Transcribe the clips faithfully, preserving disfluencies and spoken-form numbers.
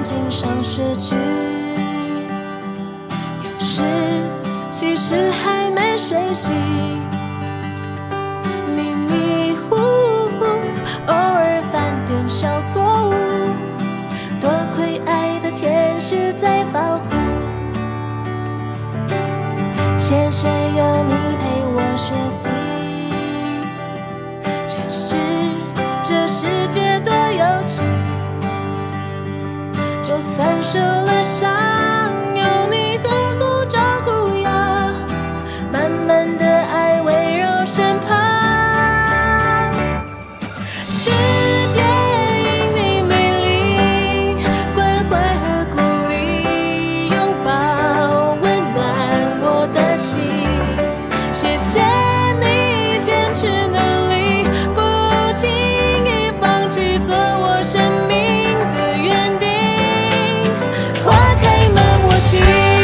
经上学去，有时其实还没睡醒，迷迷糊糊，偶尔犯点小错误，多亏爱的天使在保护。谢谢有你陪我学习，认识这世界多有趣。就算受了伤，有你呵护照顾呀，满满的爱围绕身旁。世界因你美丽，关怀和鼓励，拥抱温暖我的心。谢谢你坚持努力，不轻易放弃，做我生命的园丁。花开满我心，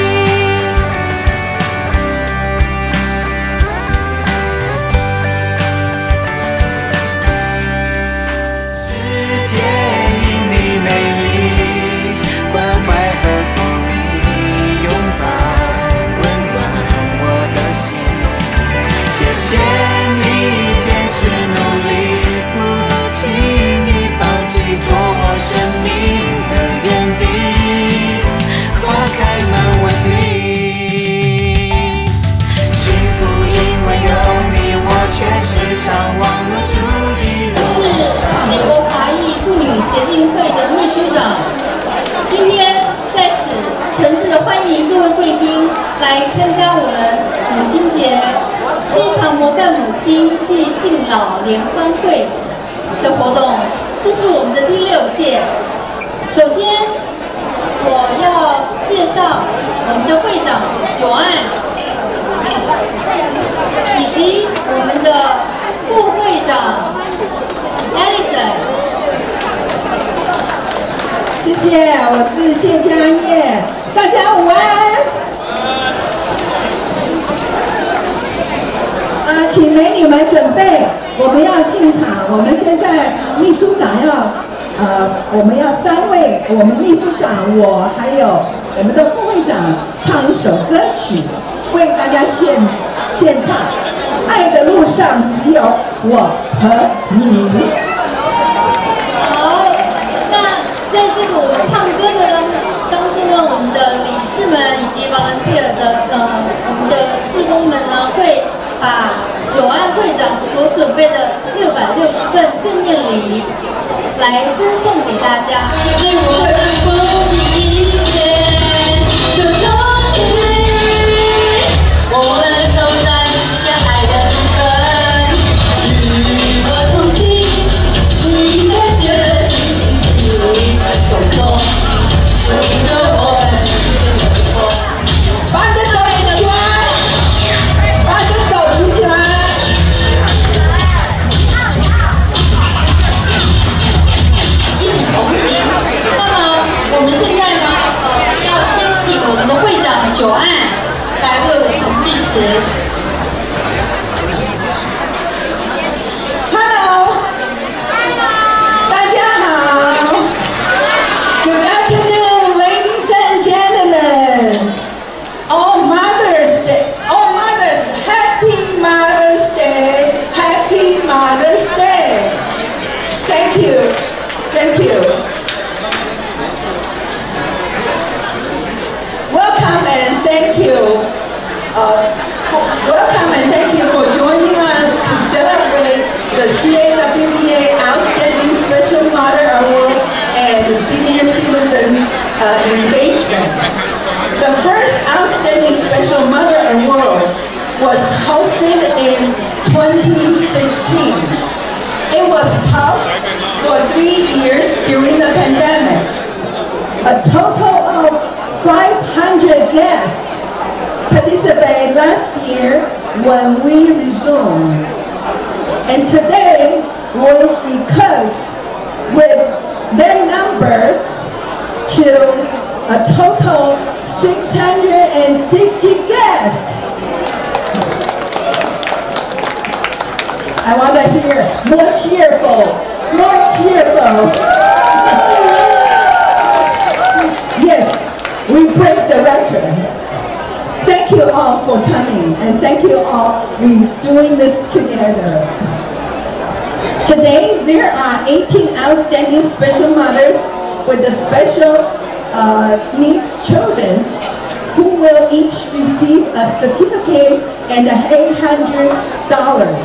世界因你美丽，关怀和鼓励，拥抱温暖我的心。谢谢你坚持努力，不轻易放弃，做我生命的园丁。花开满我心，幸福因为有你，我却时常忘了注意。 是美国华裔妇女协进会的秘书长，今天在此诚挚的欢迎各位贵宾来参加我们母亲节非常模范母亲暨敬老联欢会的活动，这是我们的第六届。首先，我要介绍我们的会长友安，以及我们的副会长 Alison。 谢谢，我是谢家燕，大家午安。啊，请美女们准备，我们要进场。我们现在秘书长要。呃，我们要三位，我们秘书长，我还有我们的副会长唱一首歌曲，为大家献献唱。爱的路上只有我和你。 好，那在这个我们唱歌的当中呢，我们的理事们以及 volunteer 的呃我们的志工们呢，会把友安会长所准备的六百六十份纪念礼来分送给大家。是我的风景线，就从此我们都在相爱的路程，与我同行，你会觉得心情轻易的松松，随着我们一起走。 把你的手举起来，把你的手举起来。 我们现在呢，呃，要先请我们的会长久安来为我们致辞。 Hello， 大家好。Good afternoon, ladies and gentlemen. All Mother's Day, all mothers, Happy Mother's Day, Happy Mother's Day. Thank you, thank you. Welcome and thank you. Uh, welcome and thank you for joining us to celebrate the C A W B A Outstanding Special Mother Award and the Senior Citizen uh, Engagement. The first Outstanding Special Mother Award was hosted in twenty sixteen. It was paused for three years during the pandemic. A total of five hundred guests participated last year when we resumed. And today will be cut with that number to a total six hundred sixty guests. I want to hear more cheerful, more cheerful. for coming, and thank you all for doing this together. Today, there are eighteen outstanding special mothers with the special uh, needs children who will each receive a certificate and eight hundred dollars.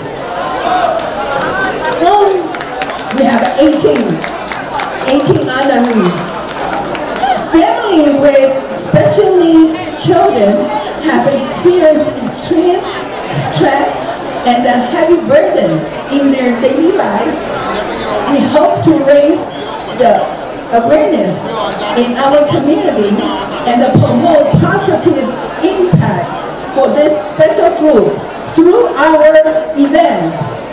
Well, we have eighteen, eighteen honorees. Family with special needs children have experienced extreme stress and a heavy burden in their daily life. We hope to raise the awareness in our community and promote positive impact for this special group through our event.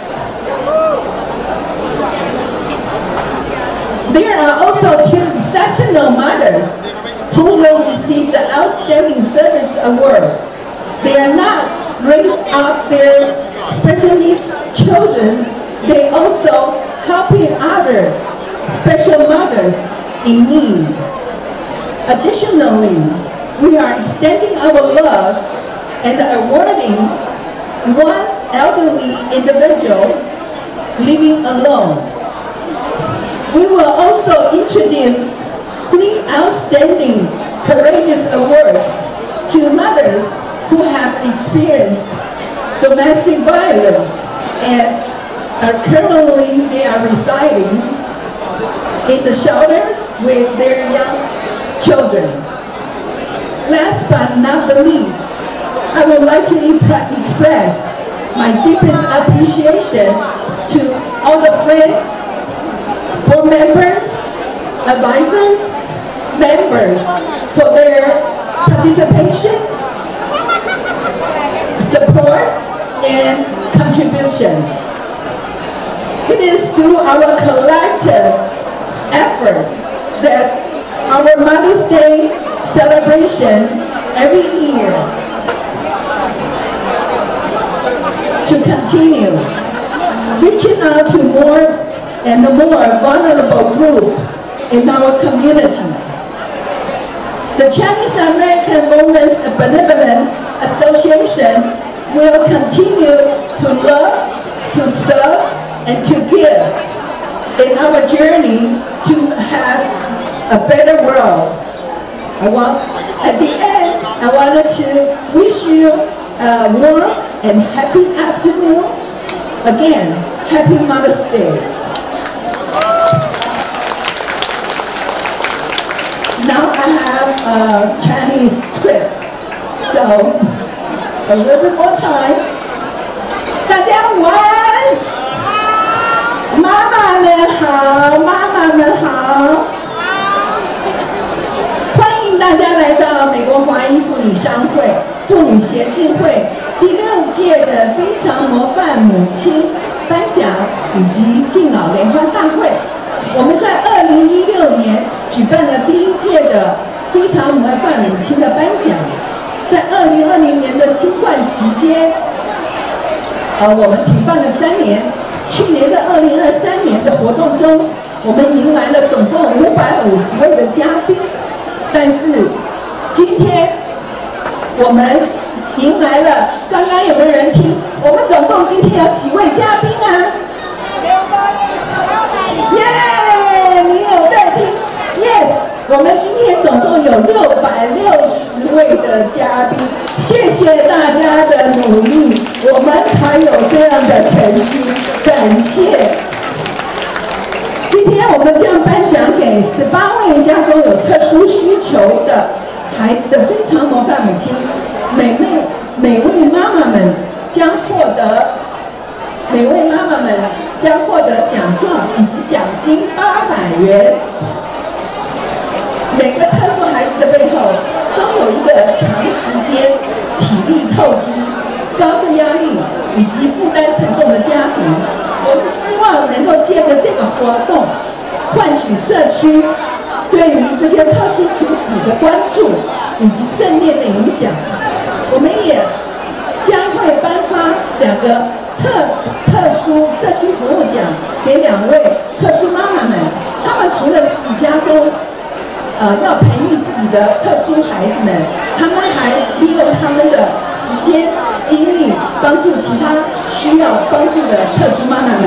There are also two exceptional mothers who will receive the Outstanding Service Award. They are not raising up their special needs children, they also helping other special mothers in need. Additionally, we are extending our love and awarding one elderly individual living alone. We will also introduce three outstanding courageous awards to mothers who have experienced domestic violence and are currently they are residing in the shelters with their young children. Last but not the least, I would like to express my deepest appreciation to all the friends, board members, advisors, members for their participation, support, and contribution. It is through our collective effort that our Mother's Day celebration every year to continue reaching out to more and more vulnerable groups in our community. The Chinese American Women's Benevolent Association will continue to love, to serve, and to give in our journey to have a better world. I want, at the end, I wanted to wish you a warm and happy afternoon. Again, happy Mother's Day. Now I have a Chinese script, so a little bit more time. 大家午安，妈妈们好，妈妈们好，欢迎大家来到美国华裔妇女商会妇女协进会第六届的非常模范母亲颁奖以及敬老联欢大会。我们在二零一六年举办了第一届的非常模范母亲的颁奖，在二零二零年的新冠期间，呃，我们停办了三年。去年的二零二三年的活动中，我们迎来了总共五百五十位的嘉宾，但是今天我们迎来了，刚刚有没有人听？我们总共今天有几位嘉宾啊？耶，你有在听 ？Yes， 我们今天总共有六百六十位的嘉宾，谢谢大家的努力，我们才有这样的成绩，感谢。今天我们将颁奖给十八位家中有特殊需求的孩子的非常模范母亲，每位每位妈妈们将获得。每位妈妈们将获得奖状以及奖金八百元。每个特殊孩子的背后都有一个长时间体力透支、高度压力以及负担沉重的家庭。我们希望能够借着这个活动，换取社区对于这些特殊群体的关注以及正面的影响。我们也将会颁发两个特特殊社区服务奖给两位特殊妈妈们，她们除了自己家中， 呃要培育自己的特殊孩子们，他们还利用他们的时间精力帮助其他需要帮助的特殊妈妈们。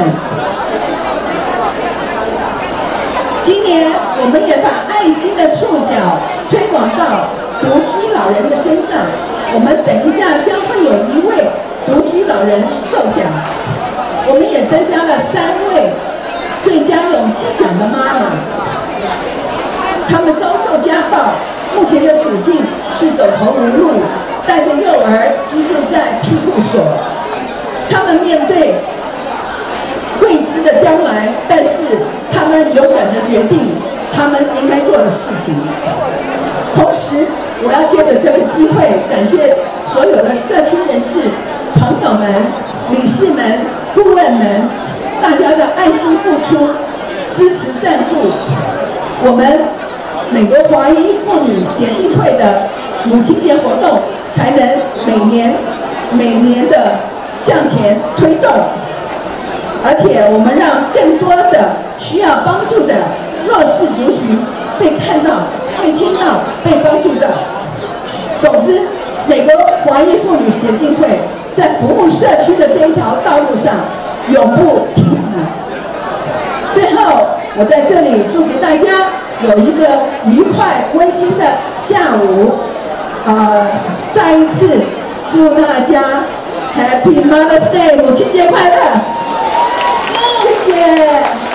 今年我们也把爱心的触角推广到独居老人的身上，我们等一下将会有一位独居老人受奖，我们也增加了三位最佳勇气奖的妈妈。他们遭受家暴，目前的处境是走投无路，带着幼儿居住在庇护所。他们面对未知的将来，但是他们勇敢的决定他们应该做的事情。同时，我要借着这个机会感谢所有的社区人士、朋友们、女士们、顾问们，大家的爱心付出、支持赞助，我们美国华裔妇女协进会的母亲节活动才能每年每年的向前推动，而且我们让更多的需要帮助的弱势族群被看到、被听到、被帮助到。总之，美国华裔妇女协进会在服务社区的这一条道路上永不停止。最后，我在这里祝福大家有一个愉快温馨的下午。呃，再一次祝大家 Happy Mother's Day， 母亲节快乐！谢谢。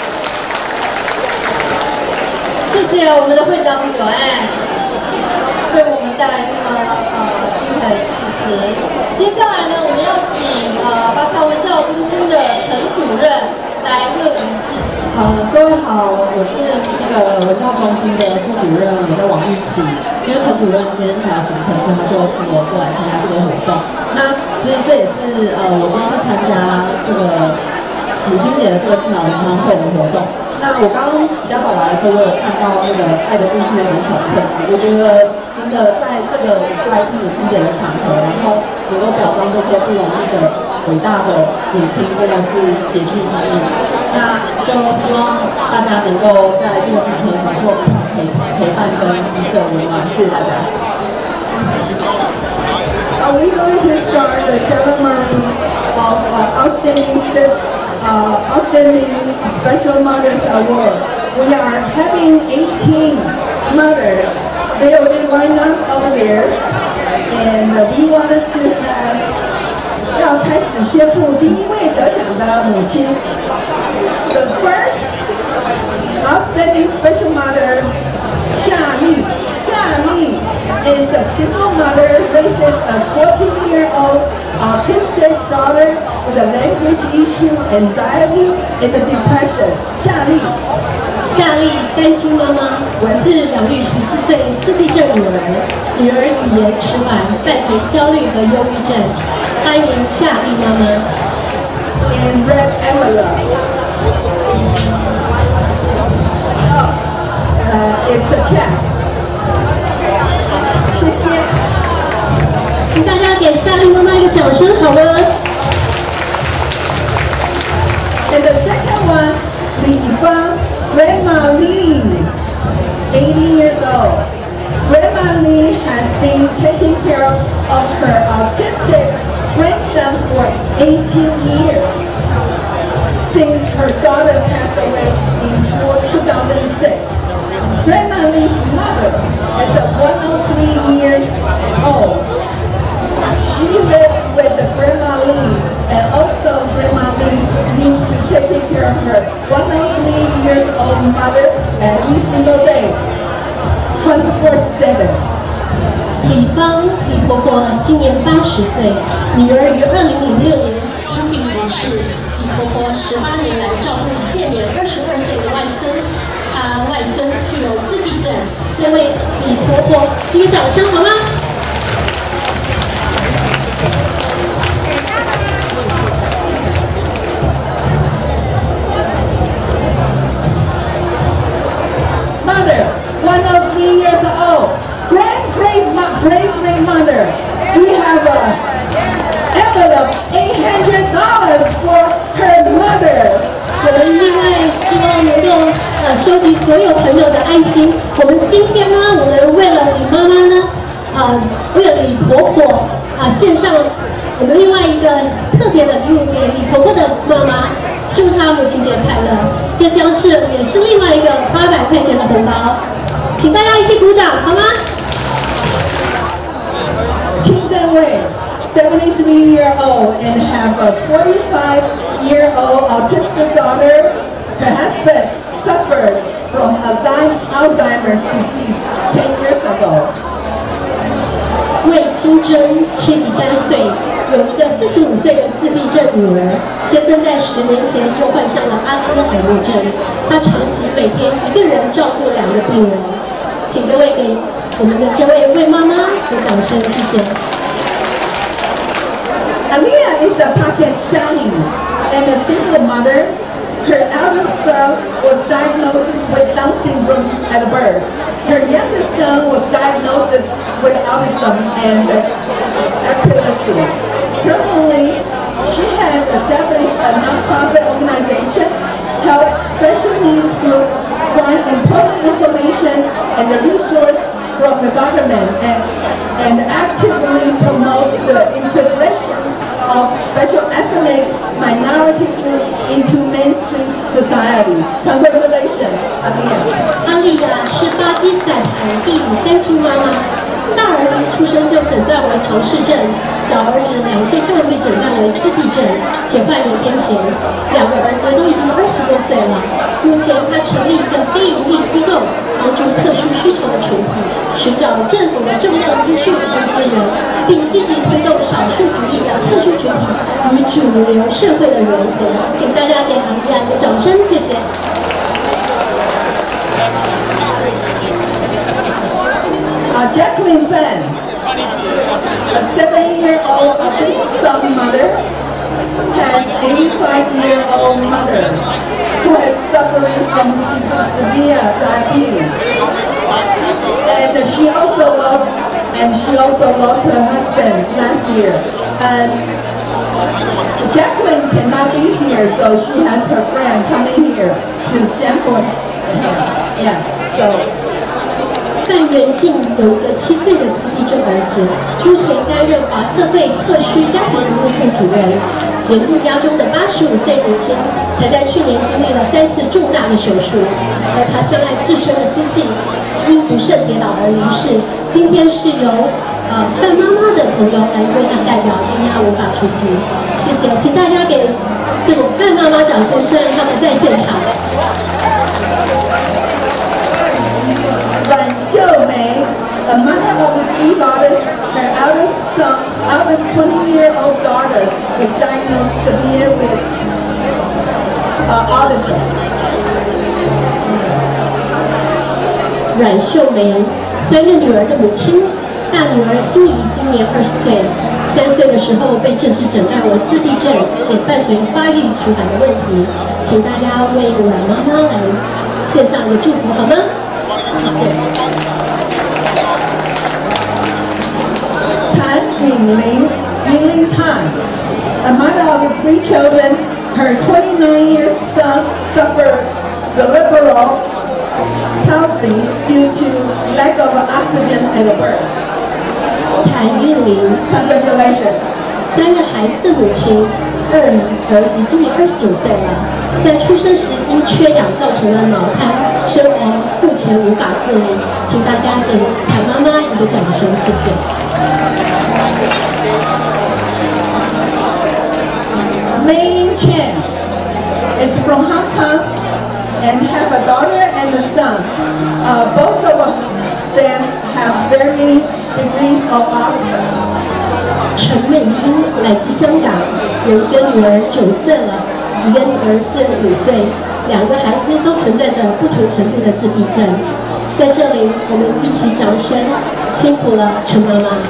谢谢我们的会长九安为我们带来这么呃精彩的主持。接下来呢，我们要请呃华侨文教中心的陈主任来为我们致辞。 好，各位好，我是那个文教中心的副主任，我叫王玉琪。因为陈主任今天排行程，所以他就请我过来参加这个活动。那其实这也是呃我第一次参加这个母亲节的这个敬老联欢会的活动。那我刚刚比较早来的时候，我有看到那个《爱的故事》的一本小册子，我觉得真的在这个还是母亲节的场合，然后能够表彰这些不容易的伟大的母亲，真的是别具意义。那就希望大家能够在这个场合享受陪陪伴跟彼此的温暖，谢谢大家。 Are we going to start the ceremony of uh, outstanding step? Uh, outstanding Special Mothers Award. We are having eighteen mothers. They already lined up over there, and uh, we wanted to have 要开始宣布第一位得奖的母亲。The first outstanding special mother, 夏丽。夏丽 is a single mother, raises a fourteen-year-old autistic daughter with a language issue, anxiety, and a depression. 夏丽， 夏丽，单亲妈妈，文字疗愈十四岁自闭症女儿，女儿语言迟缓，伴随焦虑和忧郁症。欢迎夏丽妈妈。 And red envelope. Oh, uh, it's a check. 谢谢， 请大家给夏丽妈妈一个掌声，好吗 ？And the second one, 李芳 Grandma Lee, eighty years old. Grandma Lee has been taking care of her autistic grandson for eighteen years since her daughter passed away in two thousand six. Grandma Lee's mother is a one hundred three years old. She lives with the Grandma Lee, and also Grandma Lee needs to take care of her one hundred three years old mother every single day, twenty-four seven. 李芳，李婆婆今年八十岁，女儿于二零零六年因病离世。李婆婆十八年来照顾现年二十二岁的外孙，她外孙具有自闭症。先为李婆婆一个掌声好吗？ Mother, one hundred three years old, great great great great mother. We have a envelope eight hundred dollars for her mother. 我们另外希望能够呃收集所有朋友的爱心。我们今天呢我们另外一个特别的礼物给李婆婆的妈妈，祝她母亲节快乐。这将是也是另外一个八百块钱的红包，请大家一起鼓掌好吗？ Qing Zhenwei, seventy-three year old and have a forty-five year old autistic daughter. Her husband suffered from Alzheimer's disease ten years ago. 魏清真七十三岁，有一个四十五岁的自闭症女儿，先生在十年前就患上了阿兹海默症，她长期每天一个人照顾两个病人，请各位给我们的这位魏妈妈鼓掌声，谢谢。 Aliyah is a Pakistani and a single mother. Her eldest son was diagnosed with Down syndrome at birth. Her youngest son was diagnosed with autism and epilepsy. Currently, she has established a nonprofit organization, helps special needs groups find important information and the resource from the government, and, and actively promotes the integration of special ethnic minority groups into mainstream society. Congratulations, Aliyah. 阿丽亚是巴基斯坦第五单亲妈妈，大儿子出生就诊断为唐氏症，小儿子两岁半被诊断为自闭症，且患有癫痫。两个儿子都已经二十多岁了。目前他成立一个非营利机构，帮助特殊需求的群体，寻找政府的重要资讯和资源，并积极推动少数族裔的特殊群体与主流社会的融合。请大家给阿丽亚一个掌声，谢谢。 Uh, Jacqueline Fan, a seven-year-old autistic mother, has eighty-five-year-old mother who is suffering from severe diabetes, and she also lost, and she also lost her husband last year. And Jacqueline cannot be here, so she has her friend coming here to stand for her. Yeah, so. 范元静有一个七岁的自闭症儿子，目前担任华策会特需家庭服务部主任。年纪家中的八十五岁母亲，才在去年经历了三次重大的手术，而他相爱至深的夫妻因不慎跌倒而离世。今天是由呃范妈妈的朋友来为他代表，今天他无法出席，谢谢，请大家给这种范妈妈掌声，虽然他们在现场。 Ran Xiumei, a mother of the three daughters, her eldest son, eldest twenty-year-old daughter is diagnosed severe with uh, autism. 阮秀梅，三个女儿的母亲，大女儿心仪今年二十岁，三岁的时候被正式诊断为自闭症，且伴随发育迟缓的问题，请大家为阮妈妈来献上一个祝福好吗？谢谢。 Tan Yingling, Yingling Tan, a mother of three children, her twenty-nine-year son suffered cerebral palsy due to lack of oxygen at birth. 谭韵玲 Congratulations. 三个孩子的母亲，二儿子今年二十九岁了，在出生时因缺氧造成了脑瘫身亡，目前无法自理，请大家给谭妈妈一个掌声，谢谢。 Mei Chen is from Hong Kong and has a daughter and a son. Uh, both of them have varying degrees of autism. 陈美英来自香港，有一个女儿九岁了，一个儿子五岁，两个孩子都存在着不同程度的自闭症。在这里，我们一起掌声，辛苦了，陈妈妈。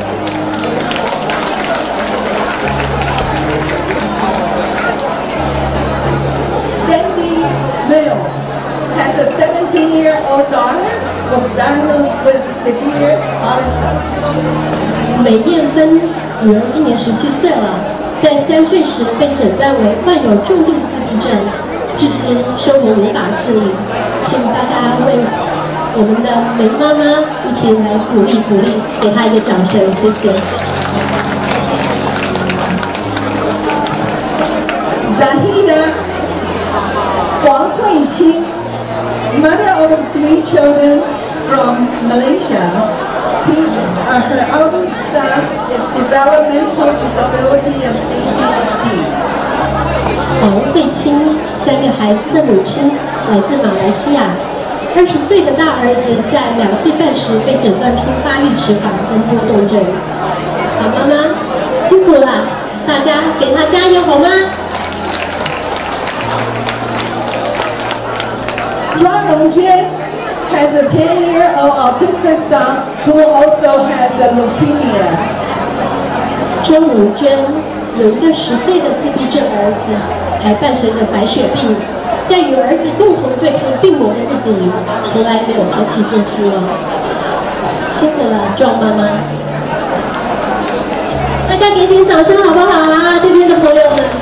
Sandy Mill has a seventeen-year-old daughter was diagnosed with severe autism. 梅艳芬女儿今年十七岁了，在三岁时被诊断为患有重度自闭症，至今生活无法自理。请大家为我们的梅妈妈一起来鼓励鼓励，给她一个掌声，谢谢。 Zahida Huang Huiqing, mother of three children from Malaysia. He, uh, her eldest son is developmental disability and A D H D. 黄慧清，三个孩子的母亲，来自马来西亚。二十岁的大儿子在两岁半时被诊断出发育迟缓跟多动症。好妈妈，辛苦了，大家给他加油好吗？ 庄荣娟 has a ten-year-old autistic son who also has a leukemia. 庄荣娟有一个十岁的自闭症儿子，还伴随着白血病，在与儿子共同对抗病魔的日子里，从来没有放弃做希望。辛苦了，庄妈妈！大家给点掌声好不好啊？这边的朋友们。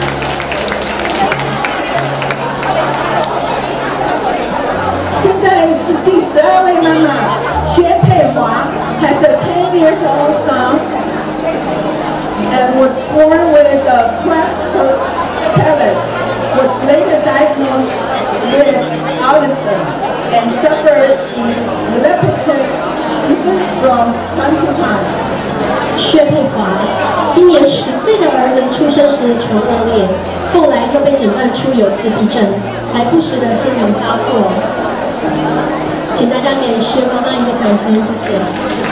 现在是第十二位妈妈，薛佩华 has a ten years old son and was born with a cleft palate, was later diagnosed with autism and suffered epileptic seizures from time to time. 薛佩华今年十岁的儿子出生时唇腭裂，后来又被诊断出有自闭症，还不时的心灵发作。请大家给薛妈妈一个掌声，谢谢。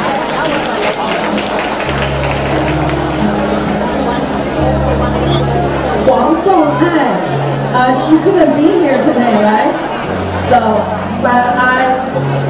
黄凤爱 uh, she couldn't be here today, right? So, but I,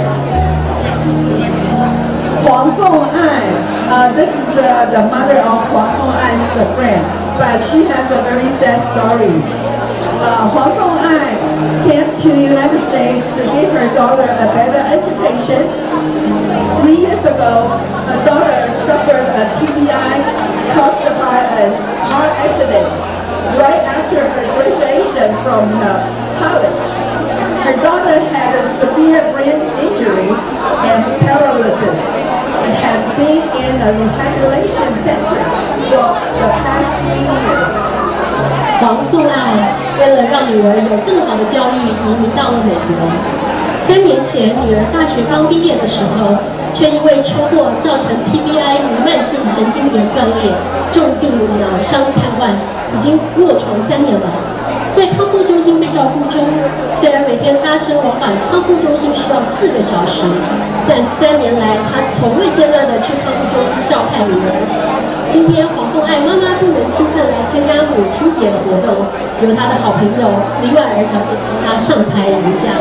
Huang Feng'ai, uh, this is uh, the mother of Huang Feng'ai's uh, friend, but she has a very sad story. Uh, Huang Feng'ai came to the United States to give her daughter a better education. Three years ago, her daughter suffered a T B I caused by a car accident right after her graduation from uh, college. Her daughter had a severe brain injury and paralysis and has been in a rehabilitation center for the past three years. 黄凤爱为了让女儿有更好的教育，移民到了美国。三年前，女儿大学刚毕业的时候，却因为车祸造成 T B I 弥漫性神经元断裂，重度脑伤瘫痪，已经卧床三年了。在康复中心被照顾中，虽然每天搭车往返康复中心需要四个小时，但三年来她从未间断地去康复中心照看女儿。今天黄凤爱妈妈不能亲自来参加母亲节的活动，由她的好朋友李婉儿小姐帮她上台演讲。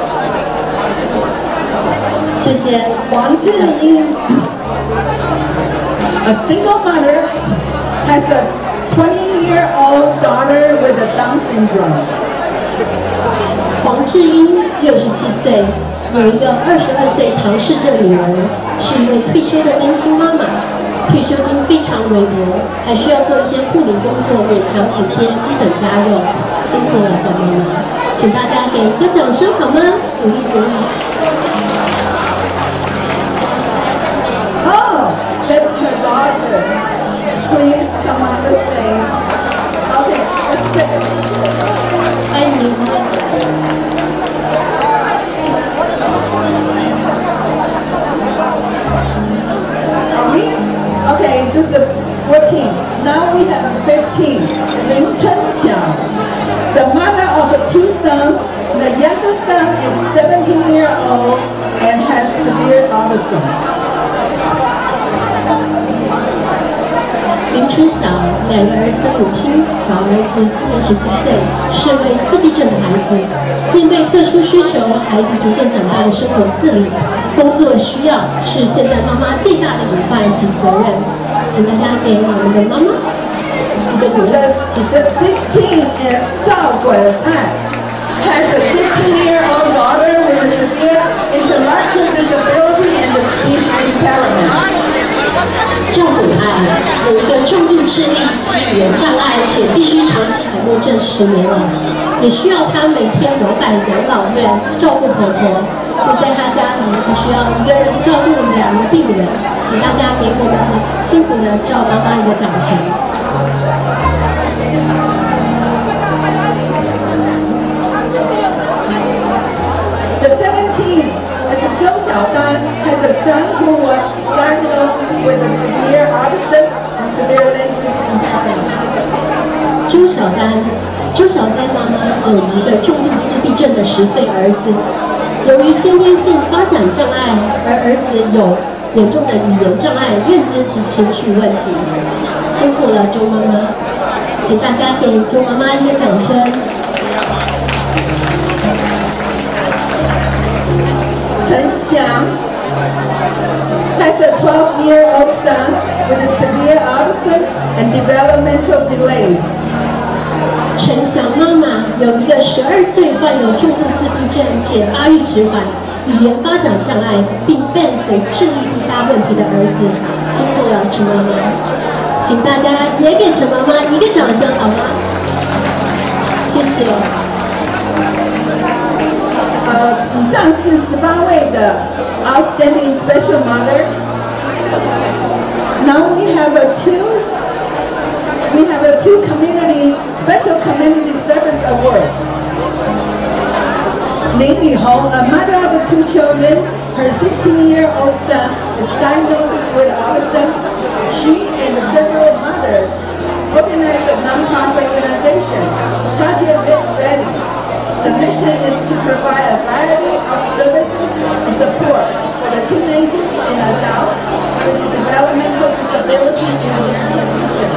谢谢黄智英 a single mother, has a twenty-year-old daughter with a Down syndrome. 黄智英六十七岁，有一个二十二岁唐氏症女儿，是一位退休的单亲妈妈。退休金非常微薄，还需要做一些护理工作，勉强补贴基本家用，辛苦了，黄妈妈，请大家给一个掌声好吗？鼓励鼓励。 Oh, that's her daughter. Please come on the stage. Okay, let's get it. 欢迎。 Are we? Okay, this is fourteen. Now we have fifteen. Lin Chenxiang, the mother of two sons. The youngest son is seventeen years old and has severe autism. 林春晓，两个儿子的母亲，小儿子今年十七岁，是位自闭症的孩子。面对特殊需求，孩子逐渐长大的生活自理、工作需要，是现在妈妈最大的隐患及责任。请大家给我们的妈妈一个鼓励，谢谢。 The sixteen is Zhao Guan'an, has a sixteen-year-old daughter with a severe intellectual disability and a speech impairment. 赵古爱有一个重度智力及语言障碍，且必须长期海默症十年了，也需要她每天往返养老院照顾婆婆。所以在她家里，她需要一个人照顾两个病人。请大家给我们辛苦的赵妈妈一个掌声。 The seventeenth is Zhou Xiaodan, has a son who was diagnosed with a severe autism and severe language impairment. 周小丹，周小丹妈妈有一个重度自闭症的十岁儿子，由于先天性发展障碍，而儿子有严重的语言障碍、认知及情绪问题，辛苦了周妈妈，请大家给周妈妈一个掌声。 陈翔 has a twelve-year-old son with a severe autism and developmental delays. 陈翔妈妈有一个十二岁患有重度自闭症且发育迟缓、语言发展障碍，并伴随智力不佳问题的儿子，辛苦了陈妈妈，请大家也给陈妈妈一个掌声好吗？谢谢。 呃，以上是十八位的 Outstanding Special Mother. Now we have a two, we have a two community special community service award. Lin Yuhong, a mother of two children, her sixteen-year-old son is diagnosed with autism. She and several mothers organize a non-profit organization, Project Ready. The mission is to provide a variety of services and support for the teenagers and adults with developmental disability in their transition.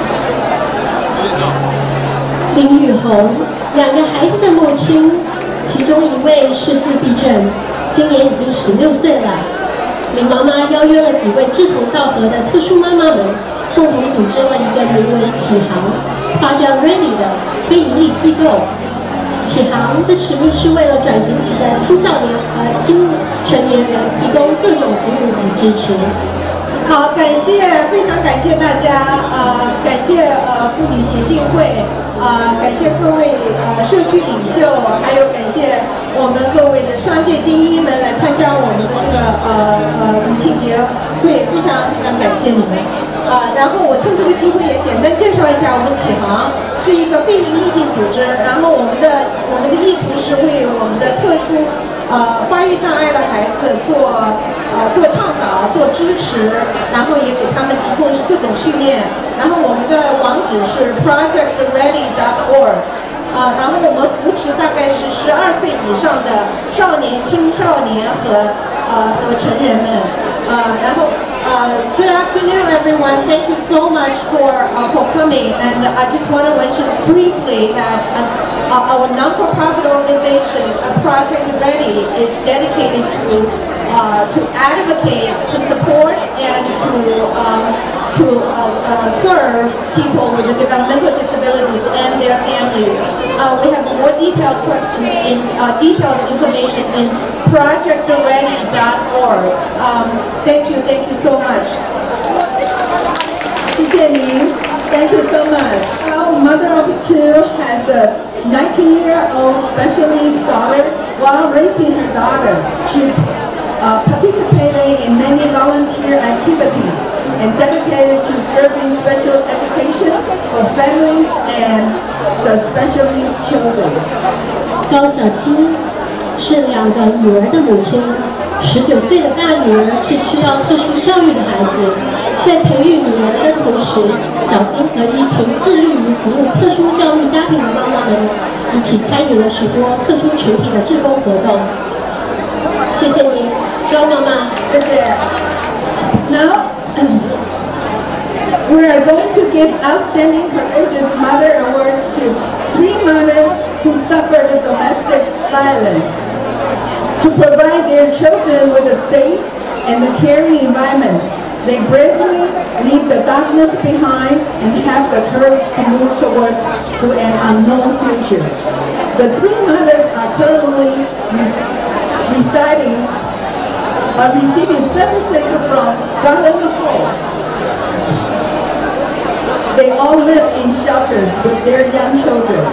林雨红，两个孩子的母亲，其中一位是自闭症，今年已经十六岁了。林妈妈邀约了几位志同道合的特殊妈妈们，共同组织了一个名为“启航 Project Ready” 的非营利机构。启航的使命是为了转型期的青少年和青成年人提供各种服务及支持。 好，感谢，非常感谢大家，呃，感谢呃妇女协进会，呃，感谢各位呃社区领袖，还有感谢我们各位的商界精英们来参加我们的这个呃呃母亲节会，非常非常感谢你们。呃，然后我趁这个机会也简单介绍一下，我们启航是一个非营利性组织，然后我们的我们的意图是为我们的特殊呃发育障碍的孩子做呃做倡导、做支持，然后也给他们提供各种训练。然后我们的网址是 project ready dot org。呃，然后我们扶持大概是十二岁以上的少年、青少年和呃和成人们。呃，然后。Uh, good afternoon, everyone. Thank you so much for uh, for coming. And I just want to mention briefly that uh, our non-for-profit organization, uh, Project Ready, is dedicated to uh, to advocate, to support, and to um, to uh, uh, serve people with developmental disabilities and their families. Uh, we have more detailed questions in uh, detailed information in project ready dot org. Um, thank you, thank you so much. 谢谢您 Thank you so much. Our mother of two has a nineteen-year-old special needs daughter. While raising her daughter, she uh, participated in many volunteer activities and dedicated to serving special education for families and the special needs children. 高小青是两个女儿的母亲，十九岁的大女儿是需要特殊教育的孩子。在培育女儿的同时，小青和一群致力于服务特殊教育家庭的妈妈们一起参与了许多特殊群体的志工活动。谢谢你，高妈妈。 谢谢。Now, we are going to give outstanding courageous mother awards to three mothers who suffered domestic violence to provide their children with a safe and a caring environment. They bravely leave the darkness behind and have the courage to move towards to an unknown future. The three mothers are currently residing, uh, receiving services from Garland Hall. They all live in shelters with their young children.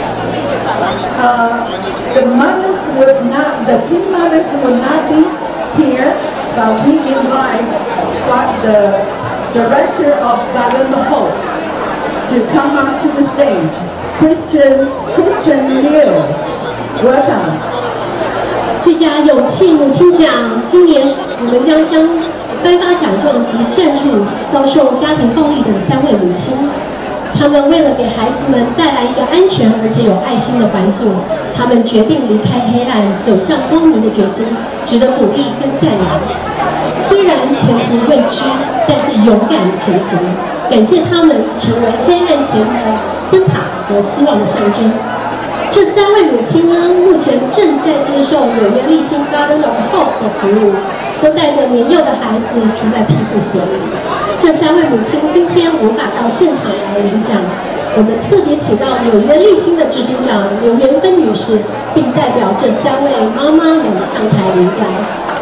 Uh, the mothers would not, the three mothers would not be here, but we invite the director of Garland Hall to come up to the stage. Christian, Christian Liu, welcome. 最佳勇气母亲奖，今年我们将将颁发奖状及赞助遭受家庭暴力的三位母亲。他们为了给孩子们带来一个安全而且有爱心的环境，他们决定离开黑暗，走向光明的决心，值得鼓励跟赞扬。虽然前途未知，但是勇敢前行。感谢他们成为黑暗前的灯塔和希望的象征。这三位母亲呢，目前正在接受纽约立新 Garden of Hope 的服务，都带着年幼的孩子住在庇护所里。这三位母亲今天无法到现场来领奖，我们特别请到纽约立新的执行长刘元芬女士，并代表这三位妈妈们上台领奖。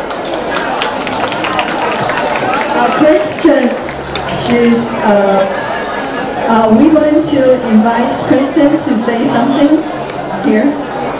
Uh, Kristen, she's, uh, uh, we want to invite Kristen to say something here.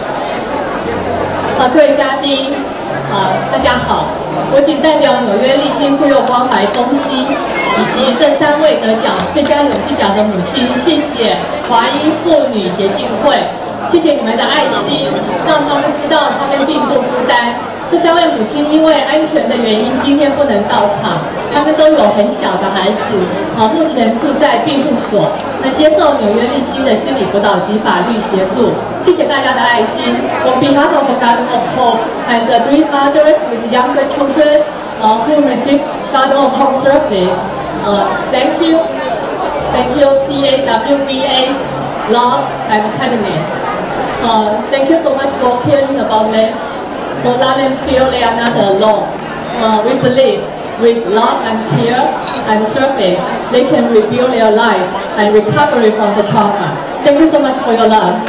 啊，各位嘉宾，啊，大家好，我谨代表纽约立新妇幼关怀中心以及这三位得奖最佳勇气奖的母亲，谢谢华裔妇女协进会，谢谢你们的爱心，让他们知道他们并不孤单。这三位母亲因为安全的原因，今天不能到场。他们都有很小的孩子，啊，目前住在庇护所，那接受纽约立新的心理辅导及法律协助。谢谢大家的爱心。On behalf of Garden of Hope and the three mothers with younger children, uh, who receive Garden of Hope service, uh, thank you, thank you C A W V A's Love and Kindness. Uh, thank you so much for caring about them. So let them feel they are not alone. Uh, we believe with love and care and service, they can rebuild their life and recovery from the trauma. Thank you so much for your love.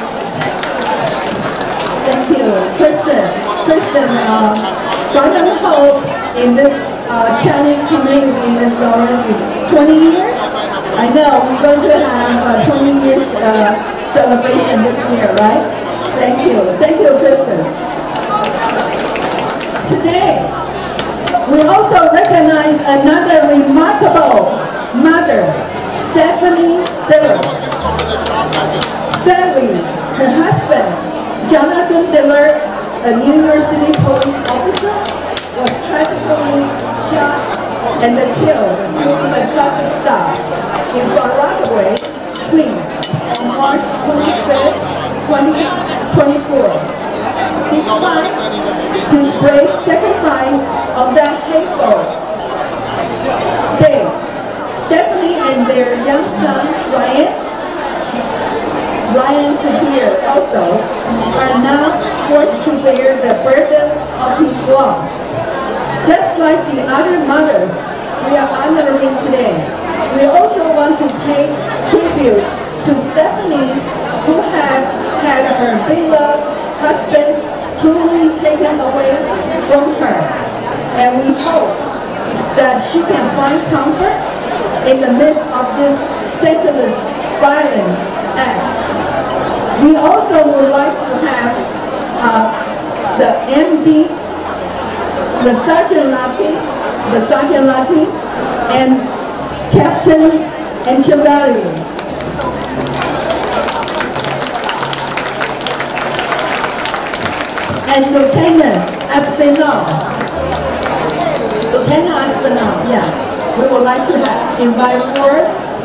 Thank you, Kristen. Kristen, uh, Garden of Hope in this uh, Chinese community is already twenty years. I know we're going to have a twenty years uh, celebration this year, right? Thank you. Thank you, Kristen. Today, we also recognize another remarkable mother, Stephanie Diller. Sadly, her husband, Jonathan Diller, a New York City police officer, was tragically shot and then killed during a traffic stop in Far Rockaway, Queens, on March twenty-fifth, twenty twenty-four. Despite his brave sacrifice on that hateful day, Stephanie and their young son, Ryan, Ryan's here also, are now forced to bear the burden of his loss. Just like the other mothers we are honoring today, we also want to pay tribute to Stephanie, who has had her beloved husband cruelly taken away from her. And we hope that she can find comfort in the midst of this senseless, violent act. We also would like to have uh, the M D, the Sergeant Lati, the Sergeant Lati, and Captain Echevarria. And Lieutenant Espinal. Lieutenant Espinal, yeah. We would like to have, invite four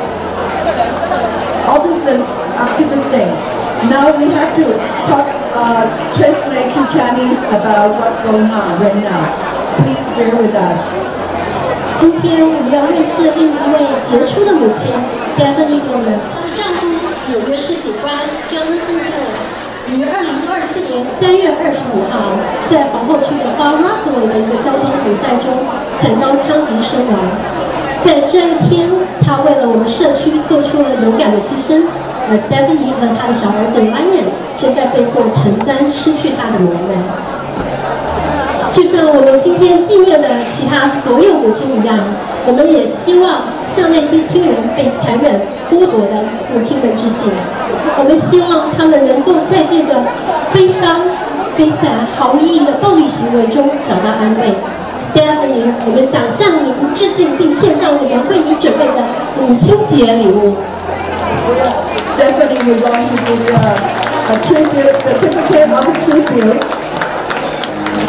officers up to the stage. Now we have to talk, uh, translate to Chinese about what's going on right now. Please bear with us. 今天我们要认识另一位杰出的母亲 Stephanie Diller， 她的丈夫纽约市警官 Jonathan Diller 于二零二四年三月二十五号在皇后区的 Far Rockaway 的一个交通比赛中惨遭枪击身亡。在这一天，他为了我们社区做出了勇敢的牺牲，而 Stephanie 和他的小儿子 Ryan 现在被迫承担失去他的磨难。就像我们今天纪念的其他所有母亲一样，我们也希望向那些亲人被残忍剥夺的母亲们致敬。我们希望他们能够在这个悲伤、悲惨、毫无意义的暴力行为中找到安慰。Stephanie， 我们想向您致敬，并献上我们为你准备的母亲节礼物。 Stephanie, we're going to give you a, a tribute certificate of a tribute.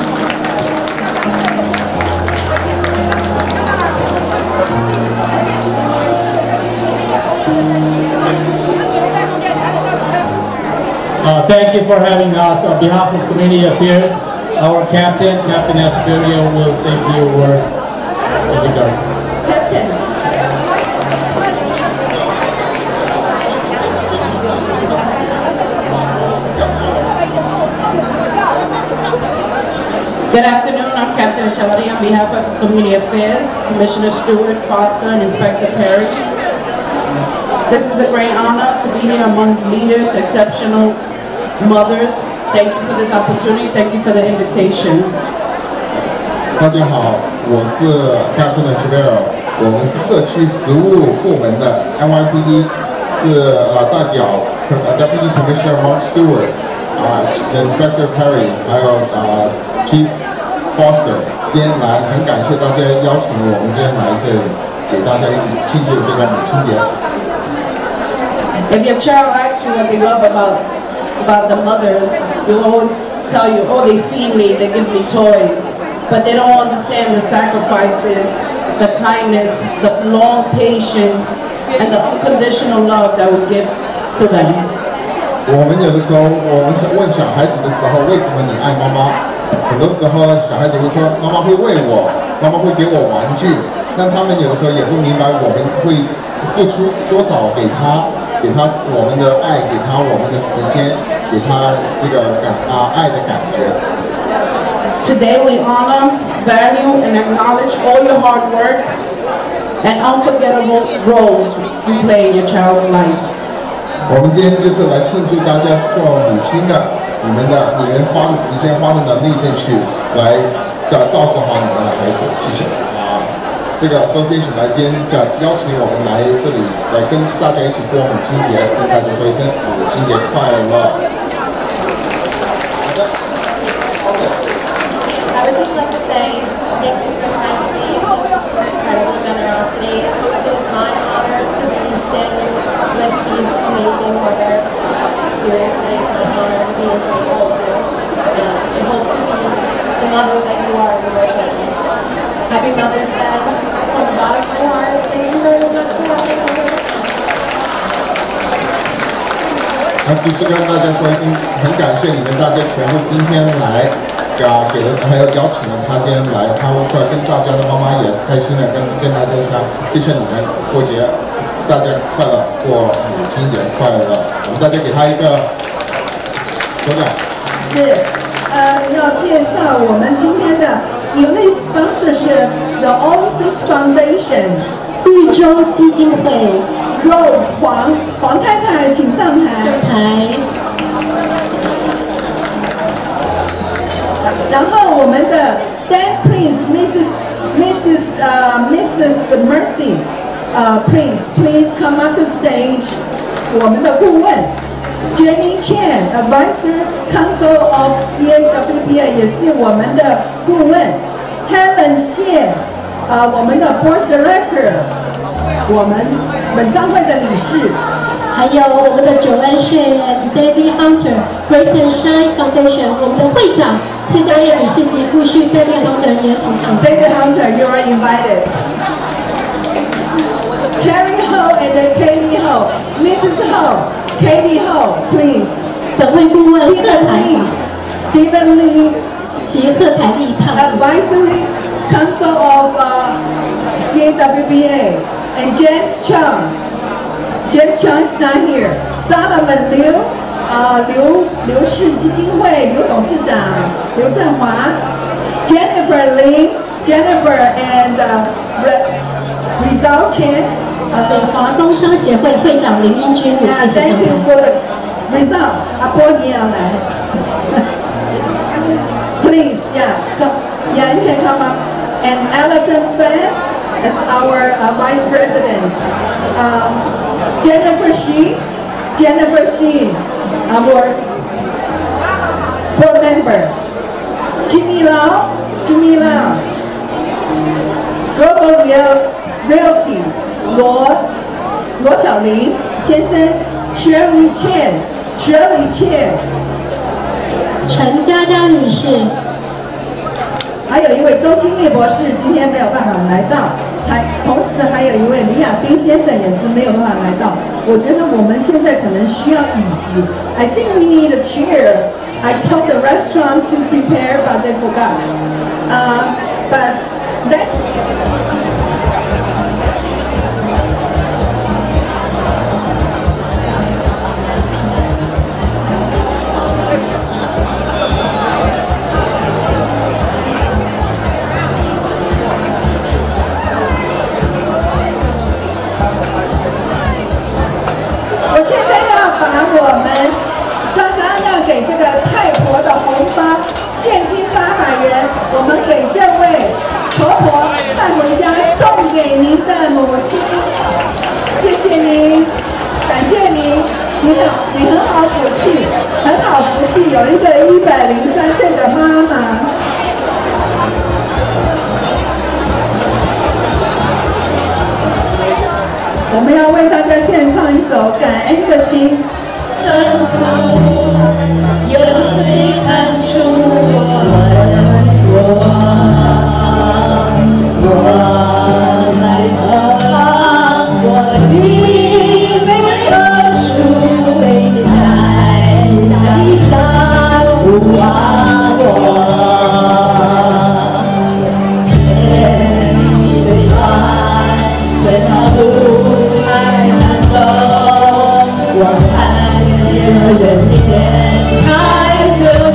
Uh, thank you for having us. On behalf of Community Affairs, our captain, Captain Echeverria, will say a few words. Captain. Good afternoon, I'm Captain Echeverria on behalf of Community Affairs, Commissioner Stewart, Foster, and Inspector Perry. This is a great honor to be here amongst leaders, exceptional mothers. Thank you for this opportunity. Thank you for the invitation. 大家好，我是 Captain Echeverria， 我们是社区食务部门的 N Y P D， 是呃代表呃 Deputy Commissioner Mark Stewart， 啊、呃、Inspector Perry， 还有呃 Chief Foster。今天来很感谢大家邀请我们今天来这里，给大家一起庆祝这个母亲节。 If your child asks you what they love about about the mothers, you'll always tell you, oh, they feed me, they give me toys. But they don't understand the sacrifices, the kindness, the long patience, and the unconditional love that we give to them. 我们有的时候，我们想问小孩子的时候，为什么你爱妈妈？很多时候，小孩子会说，妈妈会喂我，妈妈会给我玩具。但他们有的时候也不明白，我们会付出多少给他。给他我们的爱，给他我们的时间，给他这个感啊爱的感觉。 Today we honor, value, and acknowledge all your hard work and unforgettable roles you play in your child's life. 我们今天就是来庆祝大家做母亲的，你们的你们花的时间、花的能力进去，来照照顾好你们的孩子。谢谢啊。这个 association 来今天叫邀请我们来这里来跟大家一起过母亲节，跟大家说一声母亲节快乐。好的 ，OK。 I would just like to say thank you for inviting me. Incredible generosity. It is my honor to be standing with these amazing mothers. Seriously, it's an honor to be with all of you. And I hope to be the mothers that you are in your children. Happy Mother's Day. From the bottom of my heart, thank you very much for having me. 那就是跟大家说一声，很感谢你们大家全部今天来，啊，给了还有邀请了他今天来，他会出来跟大家的妈妈也开心的跟跟大家说，谢谢你们过节，大家快乐，过母亲节快乐。我们大家给他一个手掌。 是，呃，要介绍我们今天的 Elite Sponsorship the Oasis Foundation 绿洲基金会 Rose 黄黄太太，请上台。 台。 然后我们的 Dan Prince Missus Missus 呃 Missus Mercy 呃 Prince please come up the stage。我们的顾问 Jenny Chan Advisor Council of C A W P A 也是我们的顾问 Helen 谢呃我们的 Board Director， 我们本商会的理事。 还有我们的九安学院 Debbie Hunter Grace and Shine Foundation， 我们的会长谢佳燕女士及副序 Debbie Hunter 也请上台。 Debbie Hunter, you are invited. Terry Ho and then Katie Ho. Missus Ho, Katie Ho, please. 本会顾问贺 Stephen 台 Lee, Stephen Lee, 及贺台丽胖。 Advisory Council of uh, C A W B A, and James Chung. James Chung is not here. Solomon Liu, 呃，刘刘氏基金会刘董事长刘振华 ，Jennifer Lee, Jennifer and uh, Rizal Chen. 北华工商协会会长林英君女士 Yeah, 请上 thank you 台。 for the Rizal. 阿波你也要来。Please, yeah, come, yeah, you can come up. And Alison Fan is our uh, Vice President. Um, Jennifer Shi, Jennifer Shi, our board member. Jimmy Lau, Jimmy Lau. Global Real Realty, 罗罗小玲先生 ，Shirley Chen，Shirley Chen。 陈佳佳女士， 还有一位周新烈博士，今天没有办法来到，还同时还还有一位李亚斌先生也是没有办法来到。我觉得我们现在可能需要椅子。I think we need a chair. I told the restaurant to prepare, but they forgot. Uh, but that's. 我现在要把我们刚刚要给这个泰国的红包现金八百元，我们给这位婆婆带回家，送给您的母亲。谢谢您，感谢您，你很你很好福气，很好福气，有一个一百零三岁的妈妈。我们要为大家献唱一首《感恩的心》。 真苦，有谁看出我我我来唱我的每棵树，谁在想着我我天地的爱，这条路太难走，我看见人间爱和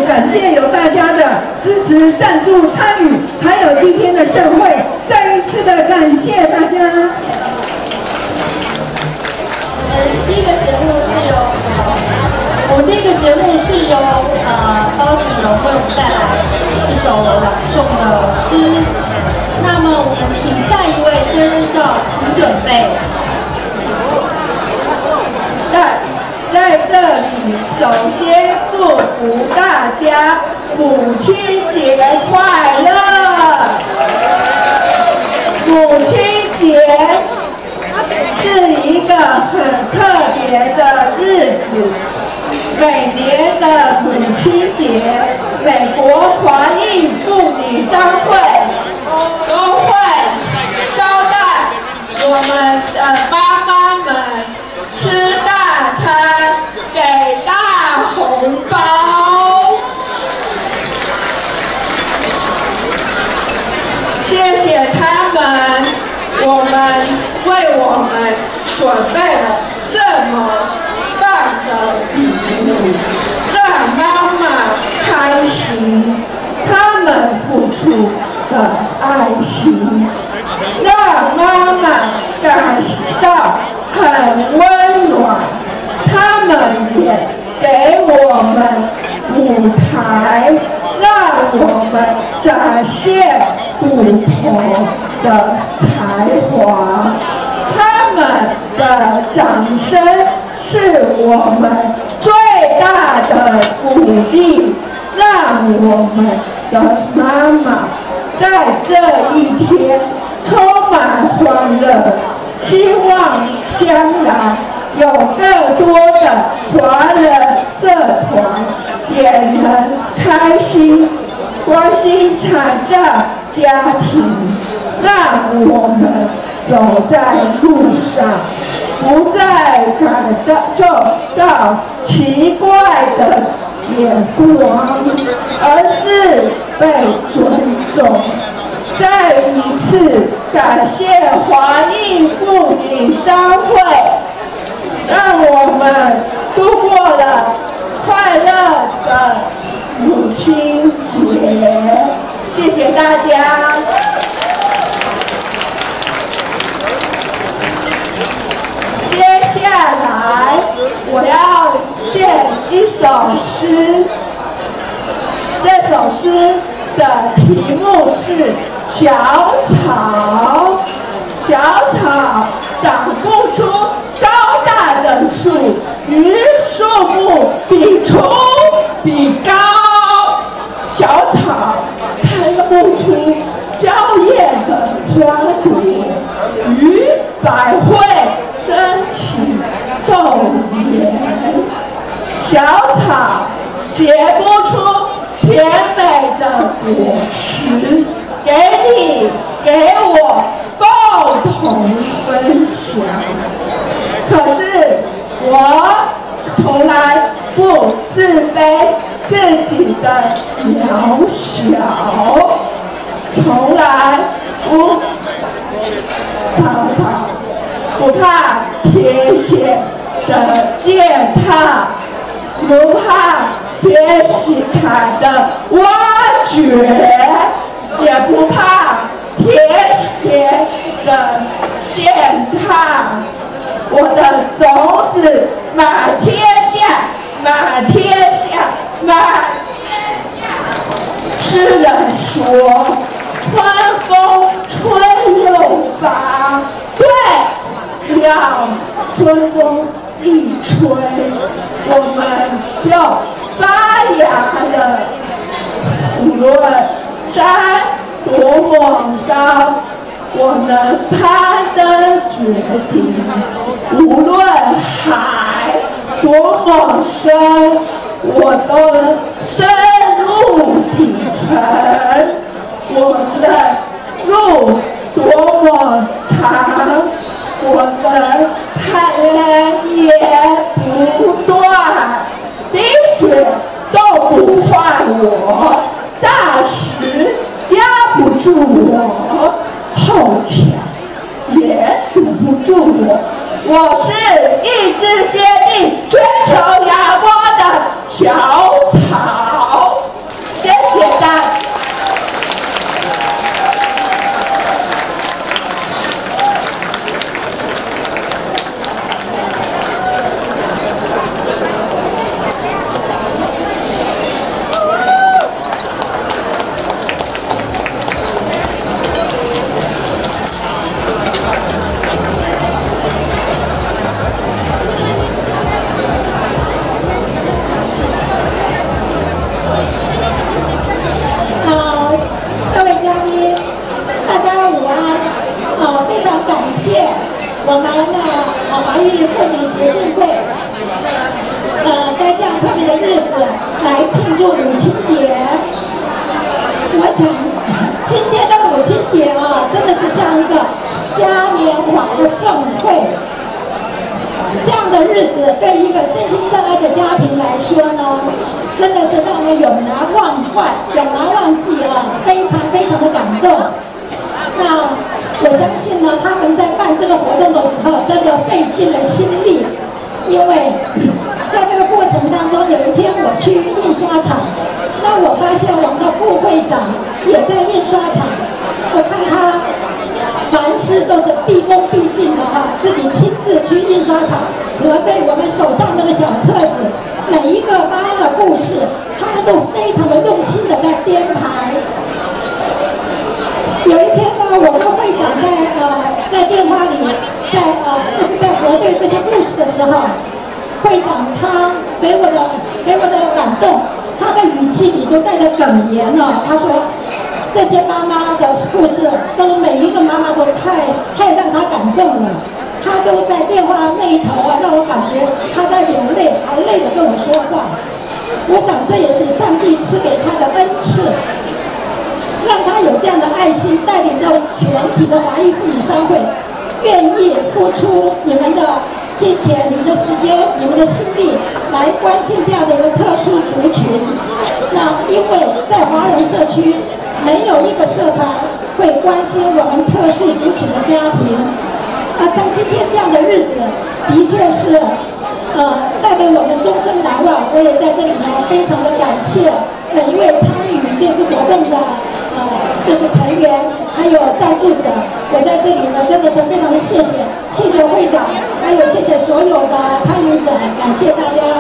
感谢有大家的支持、赞助、参与，才有今天的盛会。再一次的感谢大家。 我们第一个节目是由我们第一个节目是由呃高举荣为我们带来一首朗诵的诗。那么我们请下一位真人照，请准备。 在在这里，首先祝福大家母亲节快乐！母亲节是一个很特别的日子。每年的母亲节，美国华裔妇女商会都会招待我们的妈妈们吃大餐，给大红包。谢谢他们，我们为我们准备了这么棒的礼物，让妈妈开心。他们付出的爱心，让妈妈感到很温暖。他们也给我们舞台，让我们展现不同的才华。他们的掌声是我们最大的鼓励，让我们的妈妈在这一天充满欢乐。希望将来有更多的华人社团也能开心关心残障家庭，让我们走在路上不再感受到奇怪的眼光，而是被尊重。再一次感谢华裔妇女商会，让我们度过了快乐的母亲节。谢谢大家。接下来我要献一首诗，这首诗的题目是小草。小草长不出高大的树，与树木比粗比高。小草开不出娇艳的花朵，与百卉争奇斗艳。小草结不出甜美的果实，给你给我共同分享。可是我从来不自卑自己的渺小，从来不草草不怕铁血的践踏，不怕铁石材的挖掘，也不怕铁血的践踏。我的种子满天下，满天下，满天下。诗人说，春风吹又发，对，只要春风一吹，我们就发芽了。无论山多么高，我能攀登绝顶；无论海多么深，我都能深入底层。我的路多么长，我的太阳也不断，冰雪都不坏我，大石压不住我，后墙也堵不住我。我是意志坚定、追求阳光的小草。 祝母亲节。我想今天的母亲节啊，真的是像一个嘉年华的盛会。这样的日子对一个身心障碍的家庭来说呢，真的是让我永难忘怀、永难忘记啊，非常非常的感动。那我相信呢，他们在办这个活动的时候，真的费尽了心力，因为在这个过程当中，有一天我去印刷厂，那我发现我们的副会长也在印刷厂，我看他凡事都是毕恭毕敬的哈，自己亲自去印刷厂核对我们手上那个小册子，每一个妈妈的故事，他们都非常的用心的在编排。有一天呢，我跟会长在呃在电话里，在呃就是在核对这些故事的时候，会长他给我的给我的感动，他的语气里都带着哽咽呢。他说，这些妈妈的故事都每一个妈妈都太太让他感动了，他都在电话那一头啊，让我感觉他在流泪，含泪的跟我说话。我想这也是上帝赐给他的恩赐，让他有这样的爱心，带领着全体的华裔妇女商会，愿意付出你们的金钱、你们的时间、你们的心力，来关心这样的一个特殊族群。那因为在华人社区，没有一个社团会关心我们特殊族群的家庭。啊，像今天这样的日子，的确是，呃，带给我们终身难忘。我也在这里呢，非常的感谢每一位参与这次活动的，呃，就是成员，还有赞助者。我在这里呢，真的是非常的谢谢，谢谢会长，还有谢谢所有的参与者，感谢大家。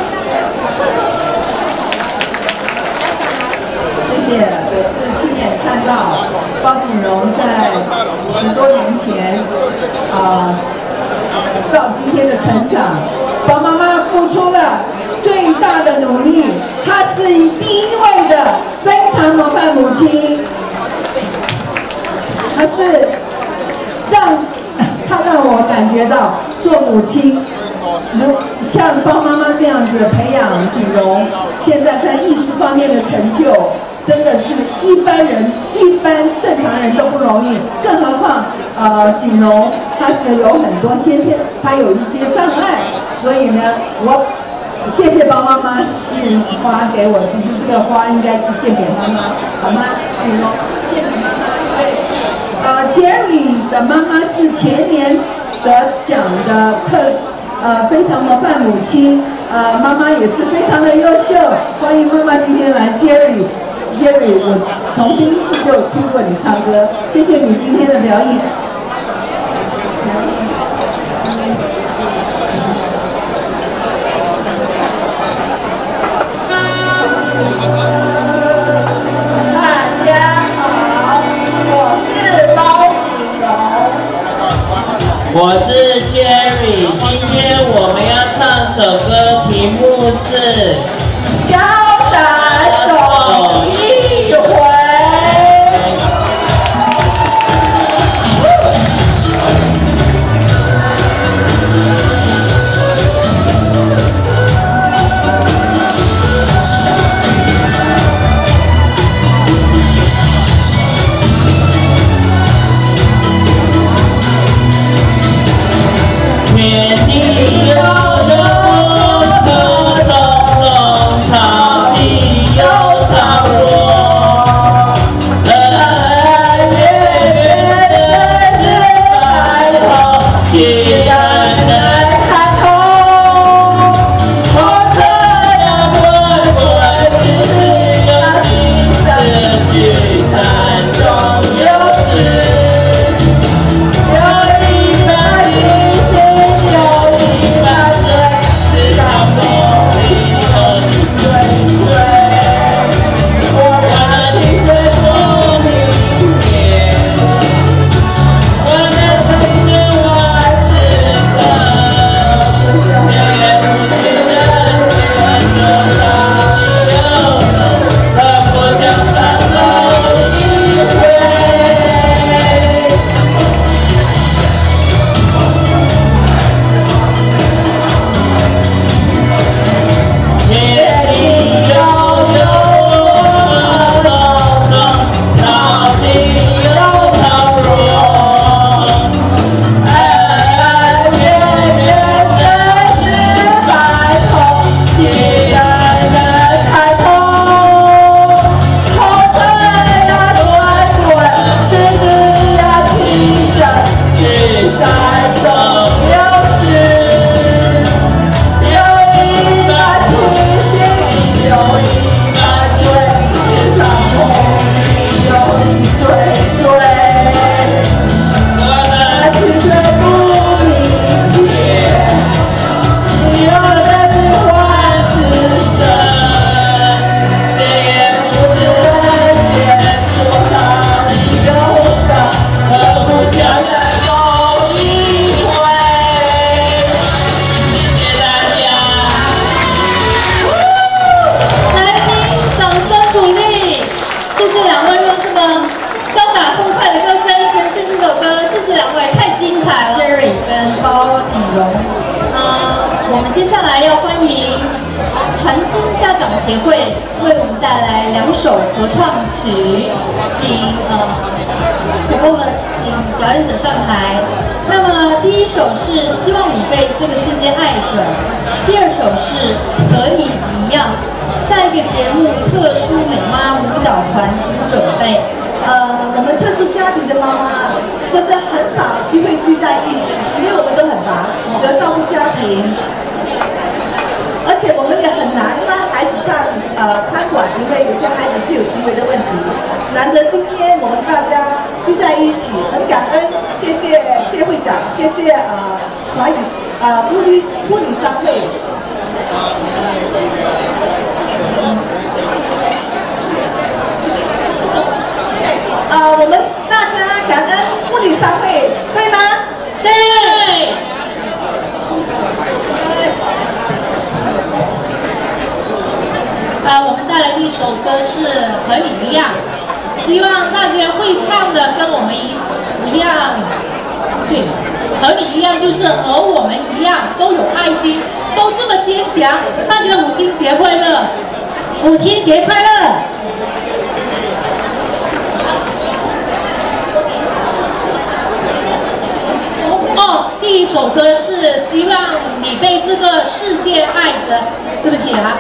谢谢，我是亲眼看到包锦荣在十多年前，啊、呃，到今天的成长，包妈妈付出了最大的努力，她是第一位的非常模范母亲，她是让她让我感觉到做母亲。如像包妈妈这样子培养锦荣，现在在艺术方面的成就，真的是一般人、一般正常人都不容易，更何况呃锦荣她是有很多先天，她有一些障碍，所以呢，我谢谢包妈妈献花给我，其实这个花应该是献给妈妈，好吗？锦荣献给妈妈。对，呃 ，Jerry 的妈妈是前年得奖的特呃非常模范母亲，呃妈妈也是非常的优秀，欢迎妈妈今天来 Jerry。Jerry， 我从第一次就听过你唱歌，谢谢你今天的表演。 大家好，我是包锦荣。 我是 Jerry， 今天我们要唱首歌，题目是潇洒走一回。 协会为我们带来两首合唱曲，请呃，提供了请表演者上台。那么第一首是希望你被这个世界爱着，第二首是和你一样。下一个节目特殊美妈舞蹈团，请准备。 呃，我们特殊家庭的妈妈真的很少机会聚在一起，因为我们都很忙，要照顾家庭，而且我们也很难让孩子上呃餐馆，因为有些孩子是有行为的问题。难得今天我们大家聚在一起，很感恩，谢谢谢会长，谢谢呃华语呃妇女妇女商会。呃，我们大家感恩妇女商会，对吗？ 对。啊，我们带来的一首歌是《和你一样》，希望大家会唱的跟我们一一样。对，和你一样就是和我们一样，都有爱心，都这么坚强。大家母亲节快乐！母亲节快乐！哦，第一首歌是希望你被这个世界爱着。对不起啊。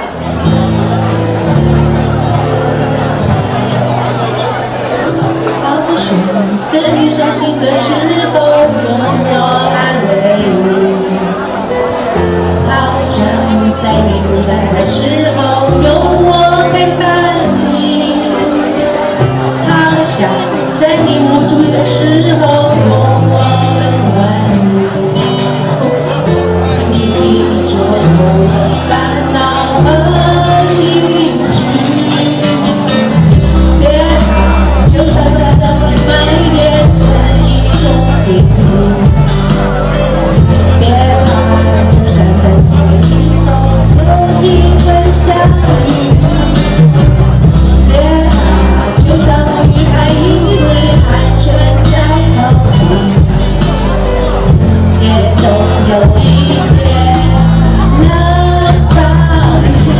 在你伤心的时候，有我安慰你；好像在你孤单的时候，有我陪伴你；好像在你无助的时候，有我温暖你。轻轻听所有的烦恼和情绪，别怕，就算真的是埋怨。别怕，就算分别以后有机会相遇。别怕，就算我与还以为还存在头顶，也总有一天能放弃。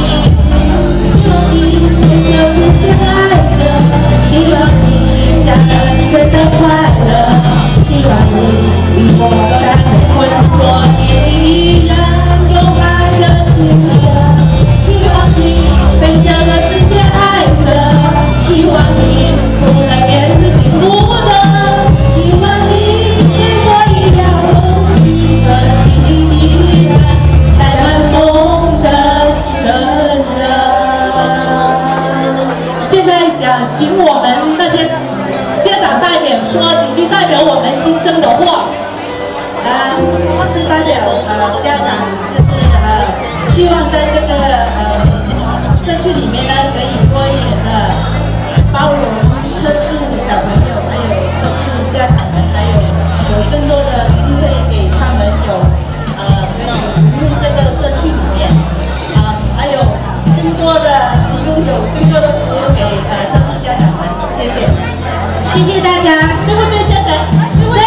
你就是最爱的，希望你下次真的快乐。希望你与我在困惑，依然有爱的情歌。希望你被这个世界爱着，希望你不改变是幸福的。希望你跟我一样，有一个心里依然带满梦的成人。现在想请我们那些家长代表说几句代表我们新生的话。 啊，我是代表呃家长，就是呃希望在这个呃社区里面呢，可以多一点的包容特殊小朋友，还有特殊家长们，还有有更多的机会给他们有呃可以融入这个社区里面，啊、呃、还有更多的提供有更多的服务给呃特殊家长们，谢谢。 谢谢大家，对不对，家长？对。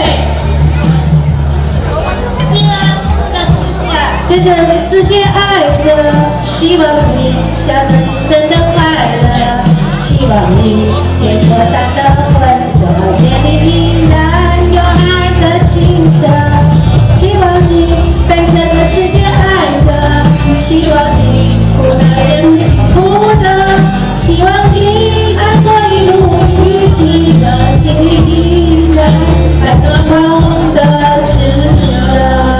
对着世界爱着，希望你下次是真的快乐。希望你见过山的浑浊，眼里依然有爱的青涩。希望你被这个世界爱着，希望你不再也是幸福的。希望你爱过一路雨季的心里依然还暖梦的炙热。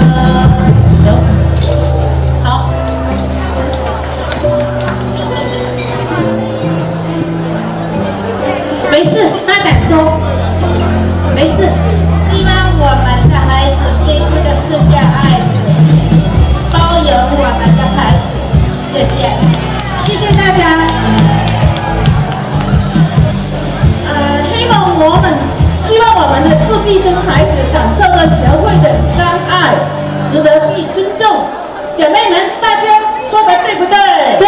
好，没事，大胆说，没事。 希望我们的孩子被这个世界爱着，包容我们的孩子，谢谢， 谢谢大家。 我们希望我们的自闭症孩子感受到社会的关爱，值得被尊重。姐妹们，大家说的对不对？ 对。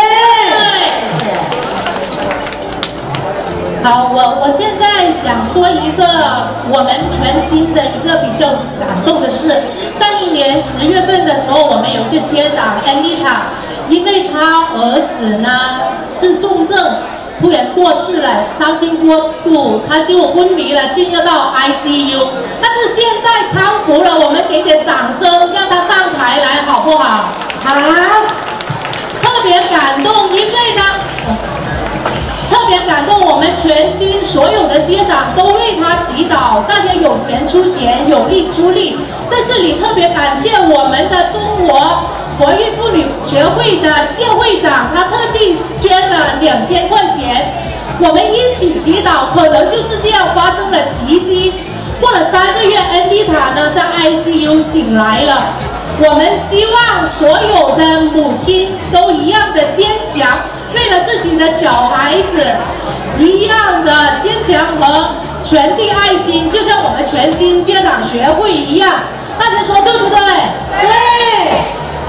好，我我现在想说一个我们全新的一个比较感动的事。上一年十月份的时候，我们有一个街长 Anita， 因为他儿子呢是重症，突然过世了，伤心过度，他就昏迷了，进入到 I C U。但是现在康复了，我们给点掌声，让他上台来，好不好？好。特别感动，因为呢，特别感动，我们全心所有的家长都为他祈祷，大家有钱出钱，有力出力。在这里特别感谢我们的中国怀孕妇女学会的谢会长，他特地捐了两千块钱，我们一起祈祷，可能就是这样发生了奇迹。过了三个月，恩丽塔呢在 I C U 醒来了。我们希望所有的母亲都一样的坚强，为了自己的小孩子一样的坚强和传递爱心，就像我们全新家长学会一样。大家说对不对？对。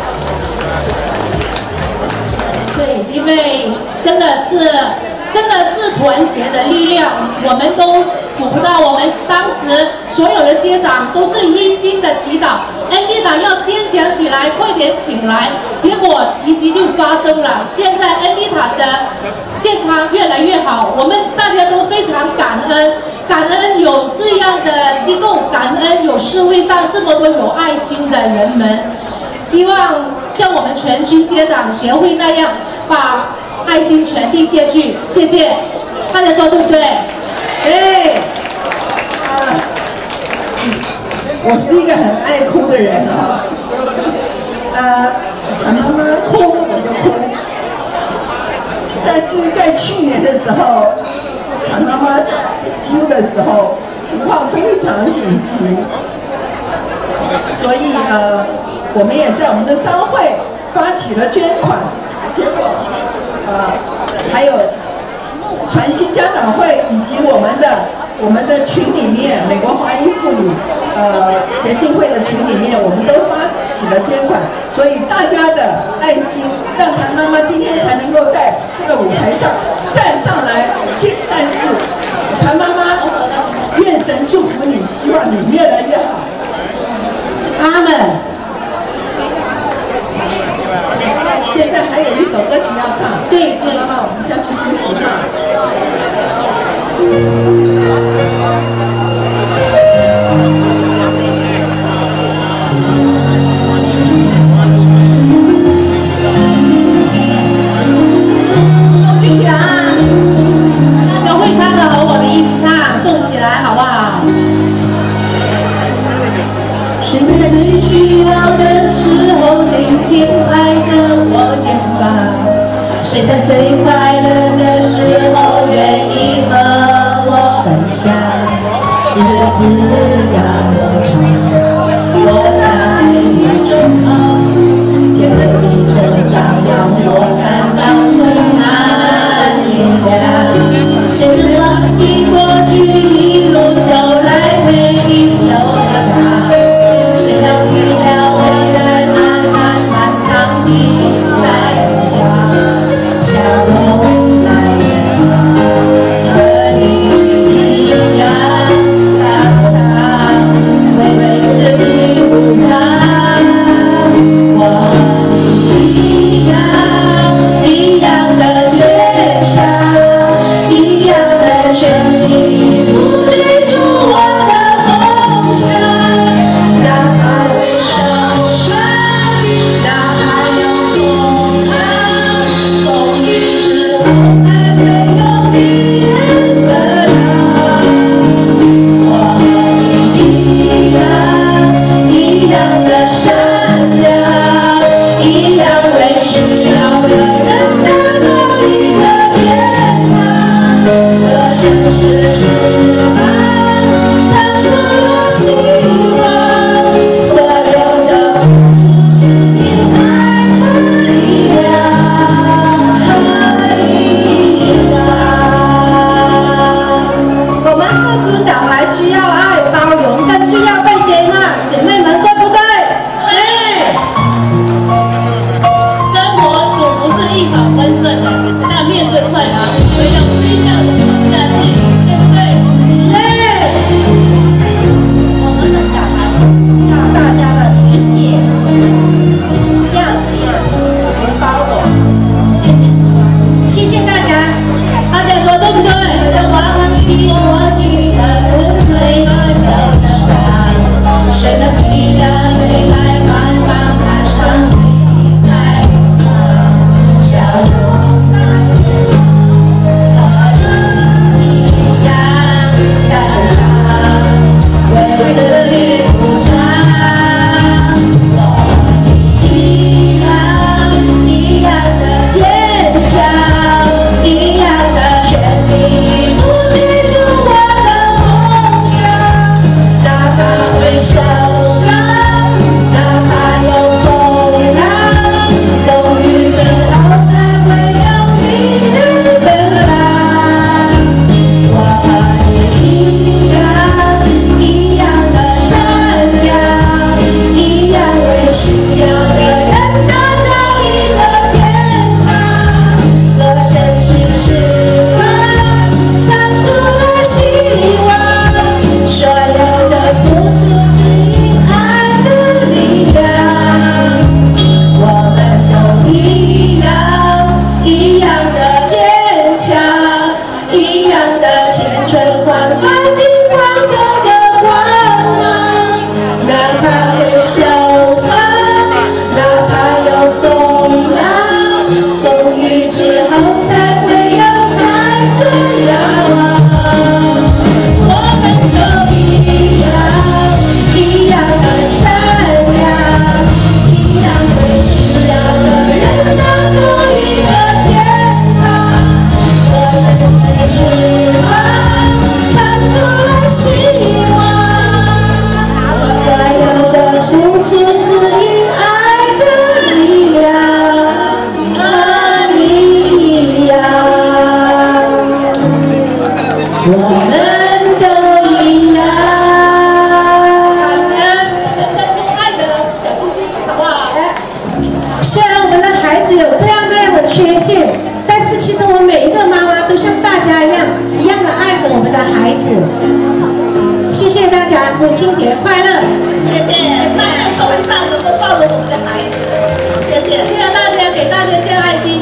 对，因为真的是真的是团结的力量，我们都鼓不到。我们当时所有的家长都是一心的祈祷，恩丽塔要坚强起来，快点醒来。结果奇迹就发生了，现在恩丽塔的健康越来越好，我们大家都非常感恩，感恩有这样的机构，感恩有社会上这么多有爱心的人们。希望像我们全新家长学会那样，把爱心传递下去。谢谢，大家说对不对？ 对。啊，我是一个很爱哭的人啊。呃，喊妈妈哭我就哭。但是在去年的时候，喊妈妈哭的时候，情况非常紧急，所以呃。我们也在我们的商会发起了捐款，结果，呃，还有传新家长会以及我们的我们的群里面，美国华裔妇女呃协进会的群里面，我们都发起了捐款，所以大家的爱心让谭妈妈今天才能够在这个舞台上站上来。但是谭妈妈，愿神祝福你，希望你越来越好。阿们。现在还有一首歌曲要唱，对对，妈妈，我们下去休息一下。动起来，大家会唱的和我们一起唱，动起来，好不好？是在最需要的时候，紧紧挨着我肩膀；谁在最快乐的时候，愿意和我分享。日子要多长，我在你身旁，牵着你成长，让我感到充满力量。谁忘记过去一路走来回忆受伤？谁要预料未来漫漫长长的在望，像我在远方，和你一样，常常为自己鼓掌。我和你一样，一样的学校，一样的全力以赴追逐我的梦想。哪怕会受伤，哪怕有风浪，风雨之后才会有你的亮。我和你一样，一样的善良，一样为需要的人打造一个天堂。歌声是翅膀，藏住了希望。所有的付出是你爱的力量和力量。我们特殊小孩需要爱、包容，更需要被接纳，姐妹们对不对？对。生活总不是一帆风顺的，但面对困难，我们要微笑的走下去，对不对？对。我们的小孩要大家的理解、谅解和包容。 像大家一样一样的爱着我们的孩子。谢谢大家，母亲节快乐！ 谢谢，快乐头上能够抱着我们的孩子，谢谢，谢谢大家，给大家献爱心。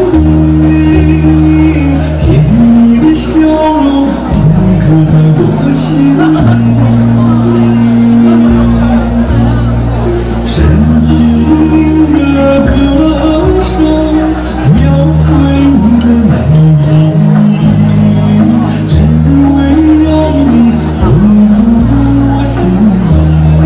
甜蜜的笑容刻在我心里，深情的歌声描绘你的美丽，只为让你融入我心里。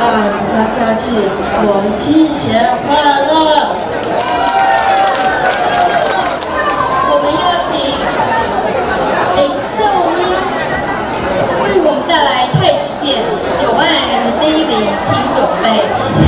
啊，大家是我新年快乐！我们邀请林秀英为我们带来太极剑九万人的第一名，请准备。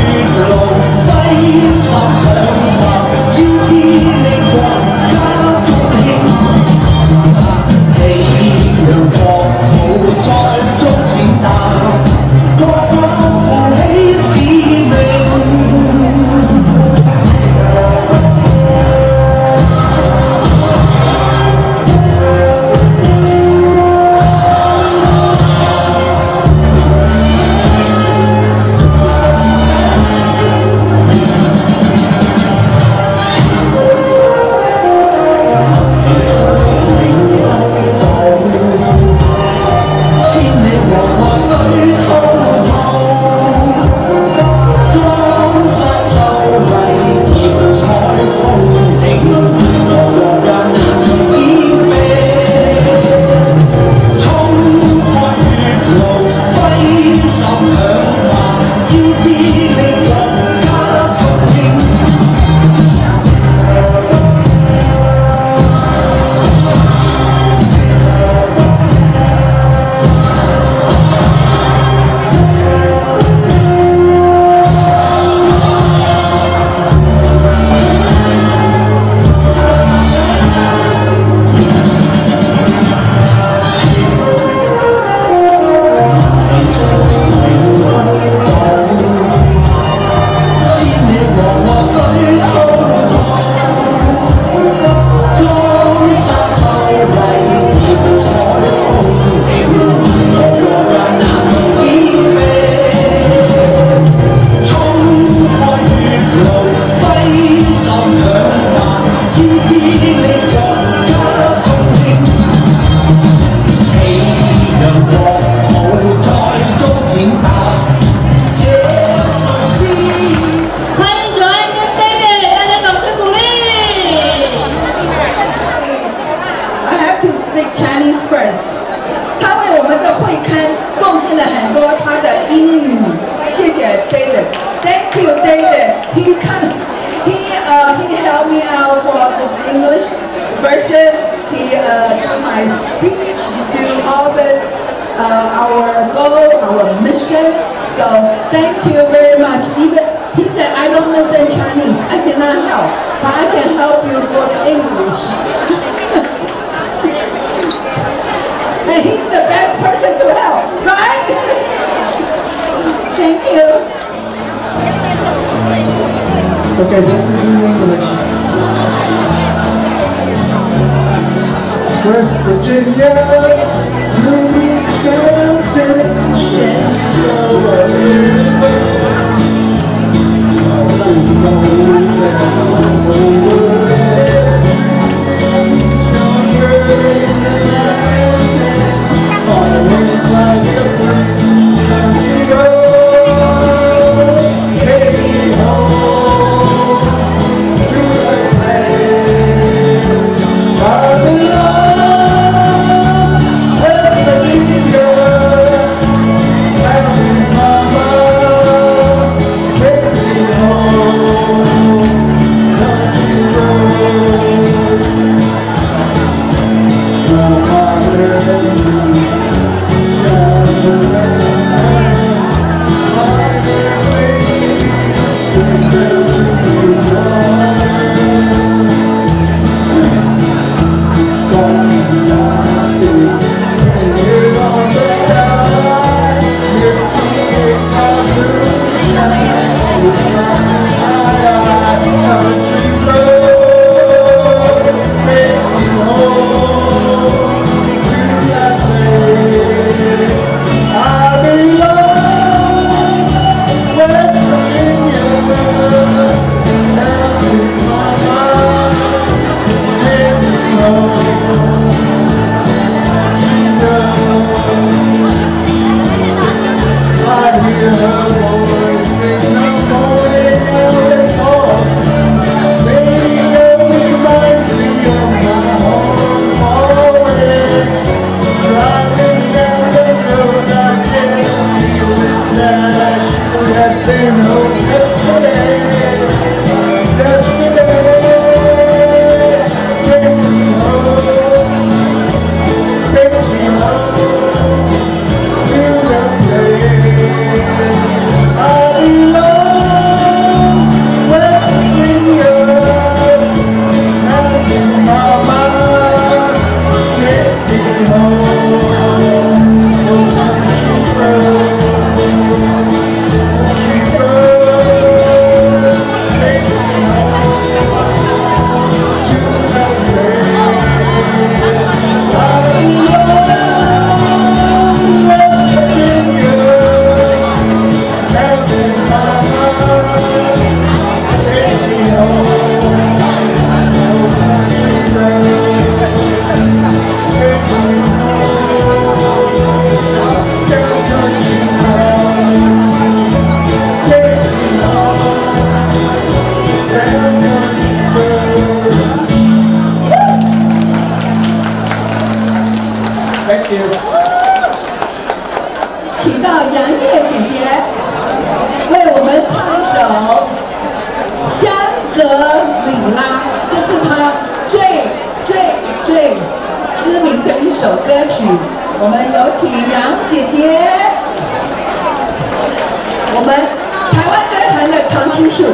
Thank you, David. He kind of, he uh, he helped me out for this English version. He uh, did my speech, do all this, uh, our goal, our mission. So thank you very much. Even he said, I don't understand Chinese. I cannot help, but I can help you for the English. And he's the best person to help, right? Thank you. Okay, this is in English. West Virginia, Louis County, Shenandoah. Oh Thank you. 请到杨烨姐姐为我们唱一首《香格里拉》，这是她最最最知名的一首歌曲。我们有请杨姐姐，我们台湾歌坛的常青树。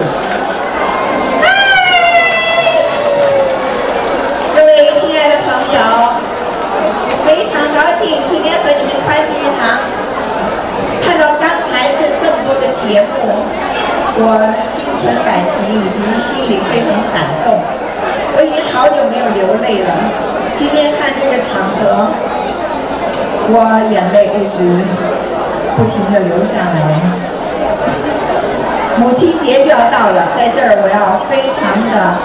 各位亲爱的朋友，非常高兴今天和你们欢聚一堂。看到刚才这这么多的节目，我心存感激，以及心里非常感动。我已经好久没有流泪了，今天看这个场合，我眼泪一直不停地流下来。母亲节就要到了，在这儿我要非常的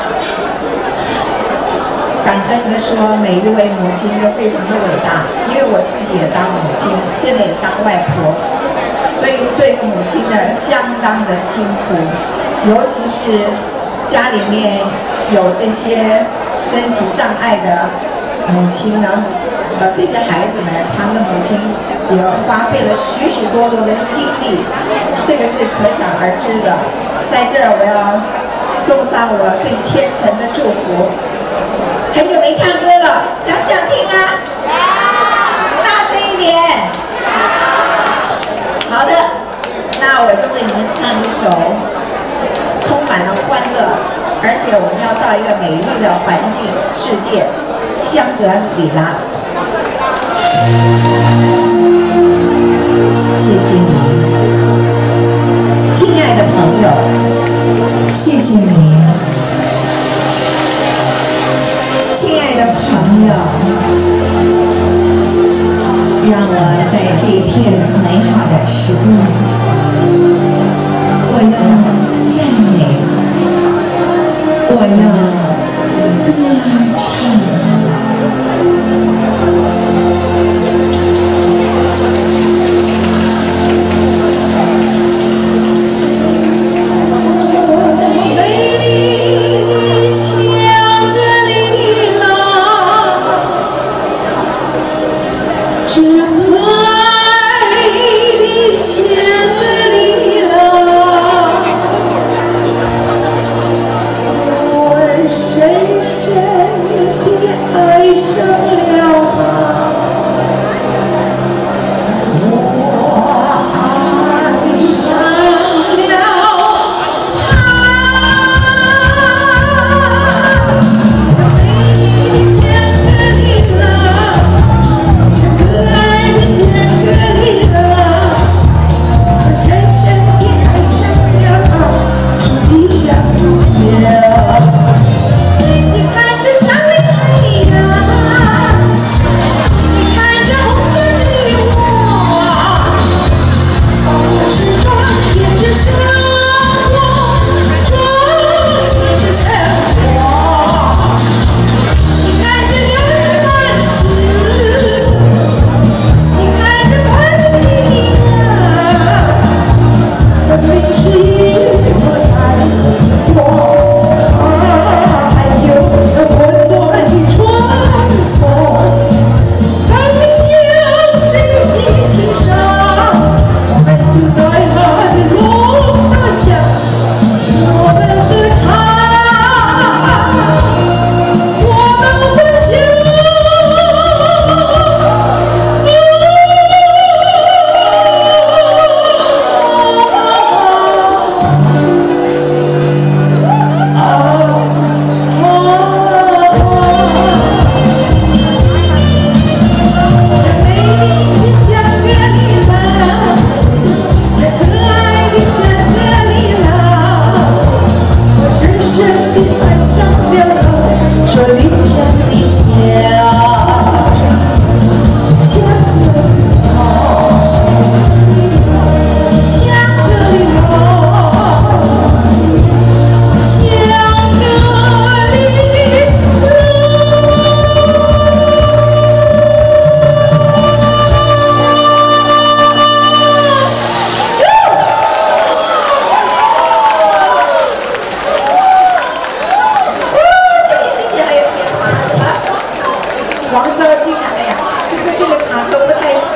感恩的说，每一位母亲都非常的伟大，因为我自己也当母亲，现在也当外婆。所以做一个母亲的相当的辛苦，尤其是家里面有这些身体障碍的母亲呢，呃，这些孩子们，他们的母亲也花费了许许多多的心力，这个是可想而知的。在这儿，我要送上我最虔诚的祝福。很久没唱歌了，想不想听啊？大声一点。好的，那我就为你们唱一首充满了欢乐，而且我们要到一个美丽的环境世界——香格里拉。谢谢你，亲爱的朋友，谢谢你，亲爱的朋友。让我在这一片美好的时光，我要赞美，我要歌唱。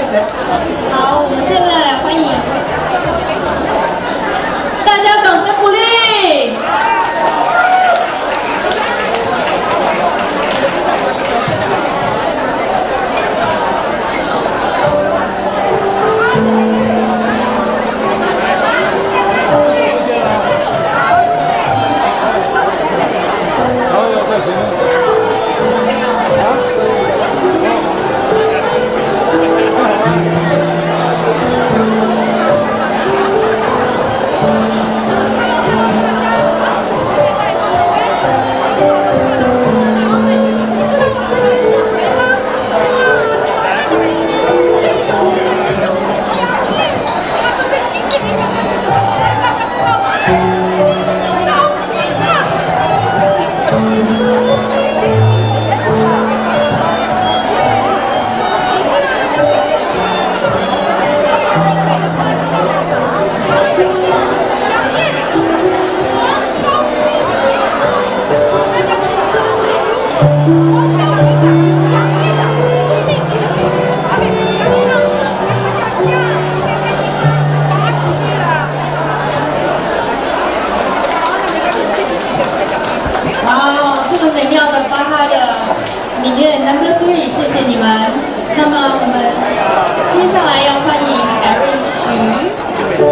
好，我们现在来欢迎大家掌声鼓励。Number three， 谢谢你们。那么我们接下来要欢迎 Eric 徐。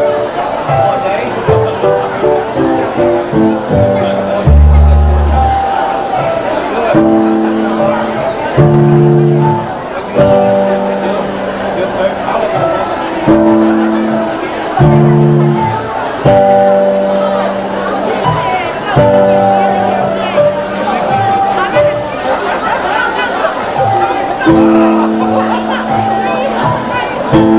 Thank you.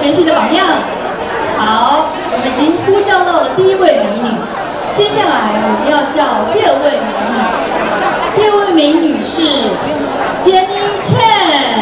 学习的榜样。好，我们已经呼叫到了第一位美女，接下来我们要叫第二位美女。第二位美女是 Jenny Chen。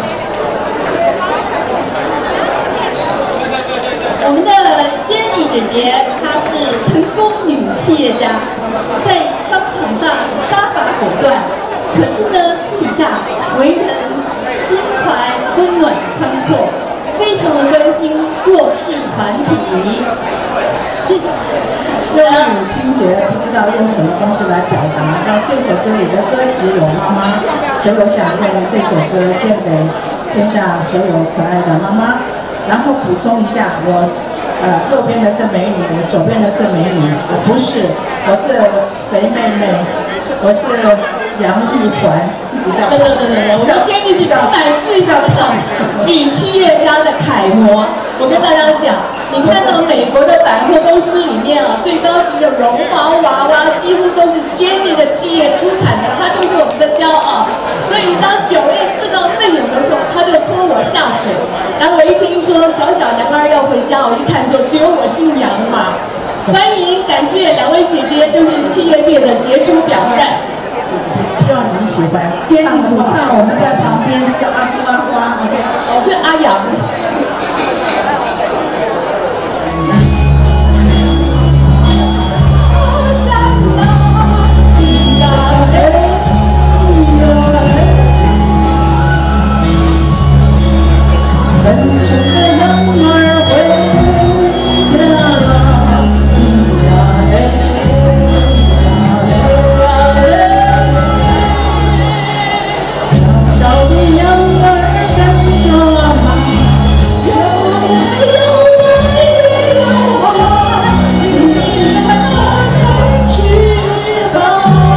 我们的 Jenny 姐姐，她是成功女企业家，在商场上杀伐果断，可是呢，私底下为人心怀温暖宽阔，非常的关心弱势团体。谢谢。 因为母亲节不知道用什么方式来表达，那这首歌里的歌词有妈妈，所以我想用这首歌献给天下所有可爱的妈妈。然后补充一下，我呃右边的是美女，左边的是美女，我不是，我是肥妹妹，我是杨玉环。 对对对对对，我们今天是充满自信的女企业家的楷模。我跟大家讲，你看到美国的百货公司里面啊，最高级的绒毛娃娃几乎都是 Jenny 的企业出产的，她就是我们的骄傲。所以当九月自告奋勇的时候，她就拖我下水。然后我一听说小小杨儿要回家，我一看就只有我姓杨嘛。欢迎，感谢两位姐姐，就是企业界的杰出表率。 希望你们喜欢。今天主唱我们在旁边是阿朱阿花 ，OK， 我是阿杨。 奔驰的羊儿回家了，咿呀嘿，咿呀嘿，小小的羊儿跟着马，游啊游啊游啊，你们在翅膀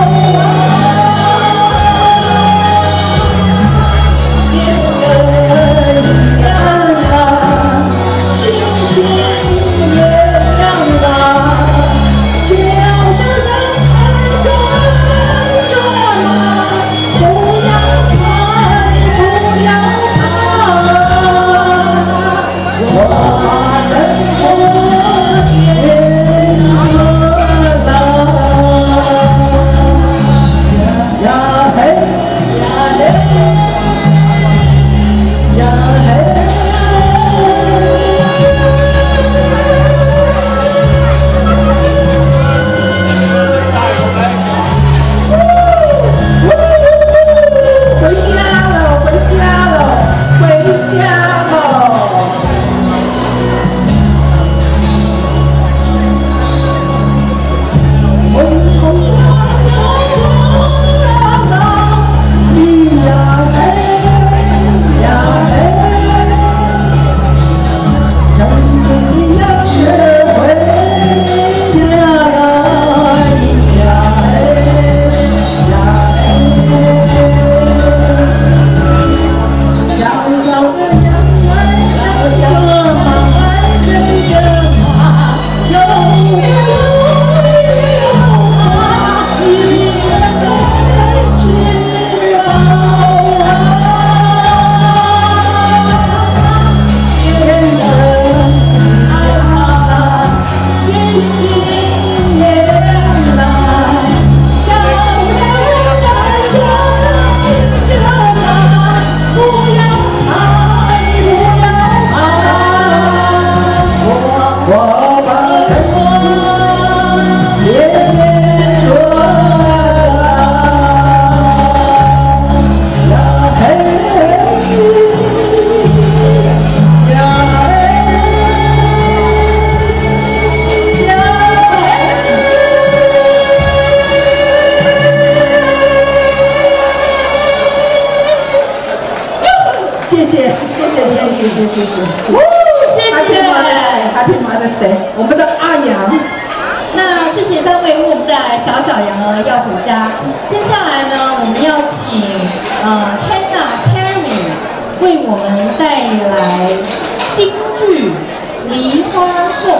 我们的阿阳。 那谢谢三位为我们带来小小羊儿要回家。接下来呢，我们要请呃 Hannah Carey 为我们带来京剧《梨花颂》。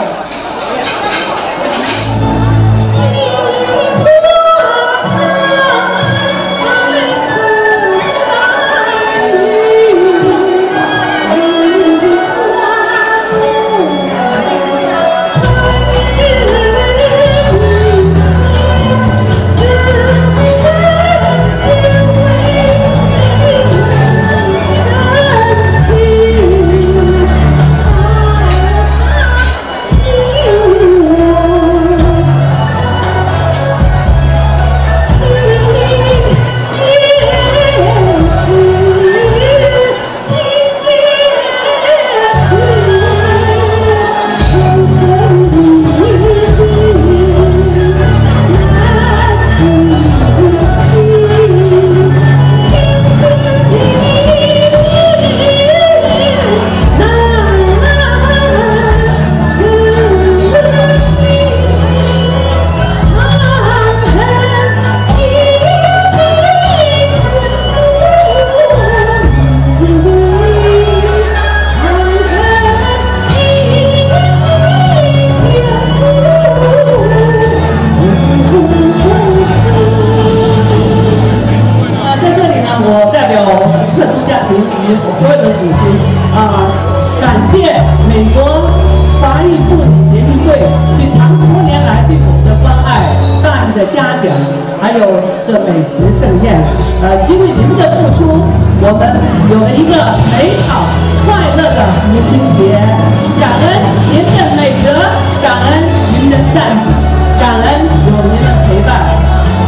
嘉奖，还有的美食盛宴。呃，因为你们的付出，我们有了一个美好快乐的母亲节。感恩您的美德，感恩您的善举，感恩有您的陪伴。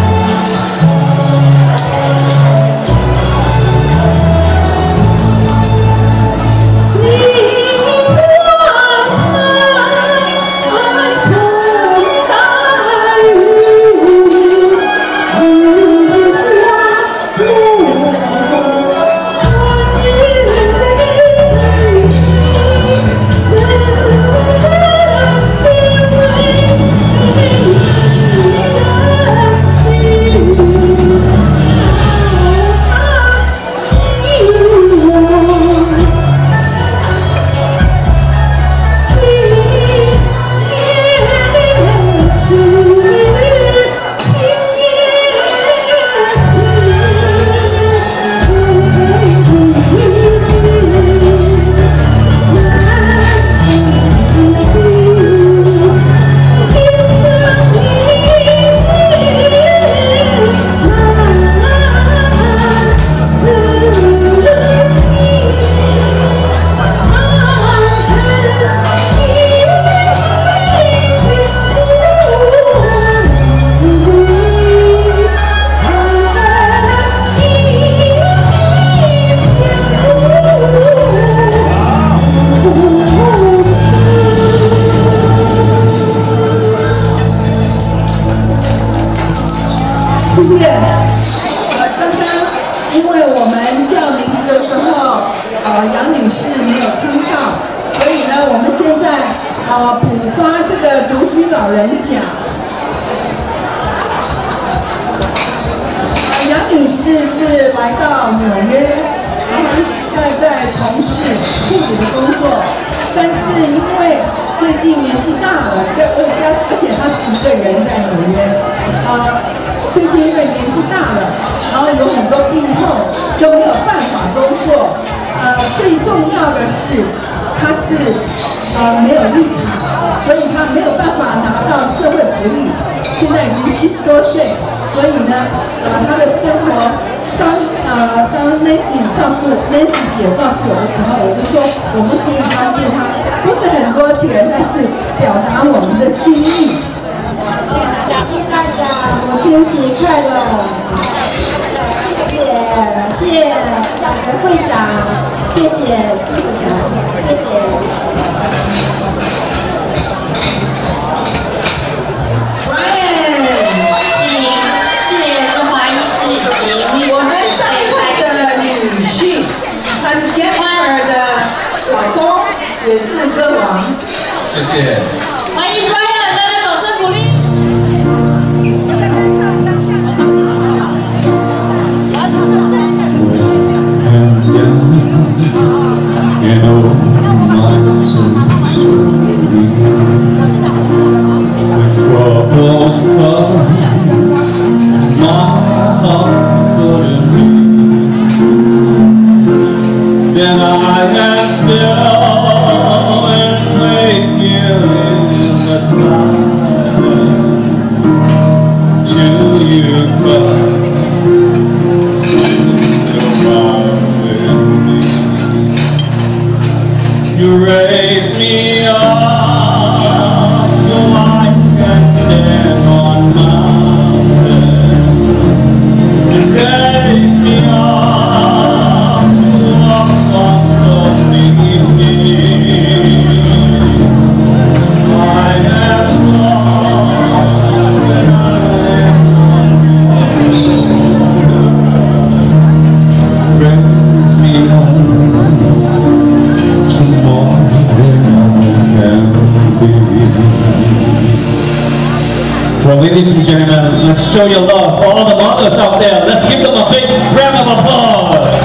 Ladies and gentlemen, let's show your love for all the mothers out there. Let's give them a big round of applause.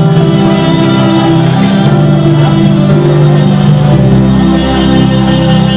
Thank you.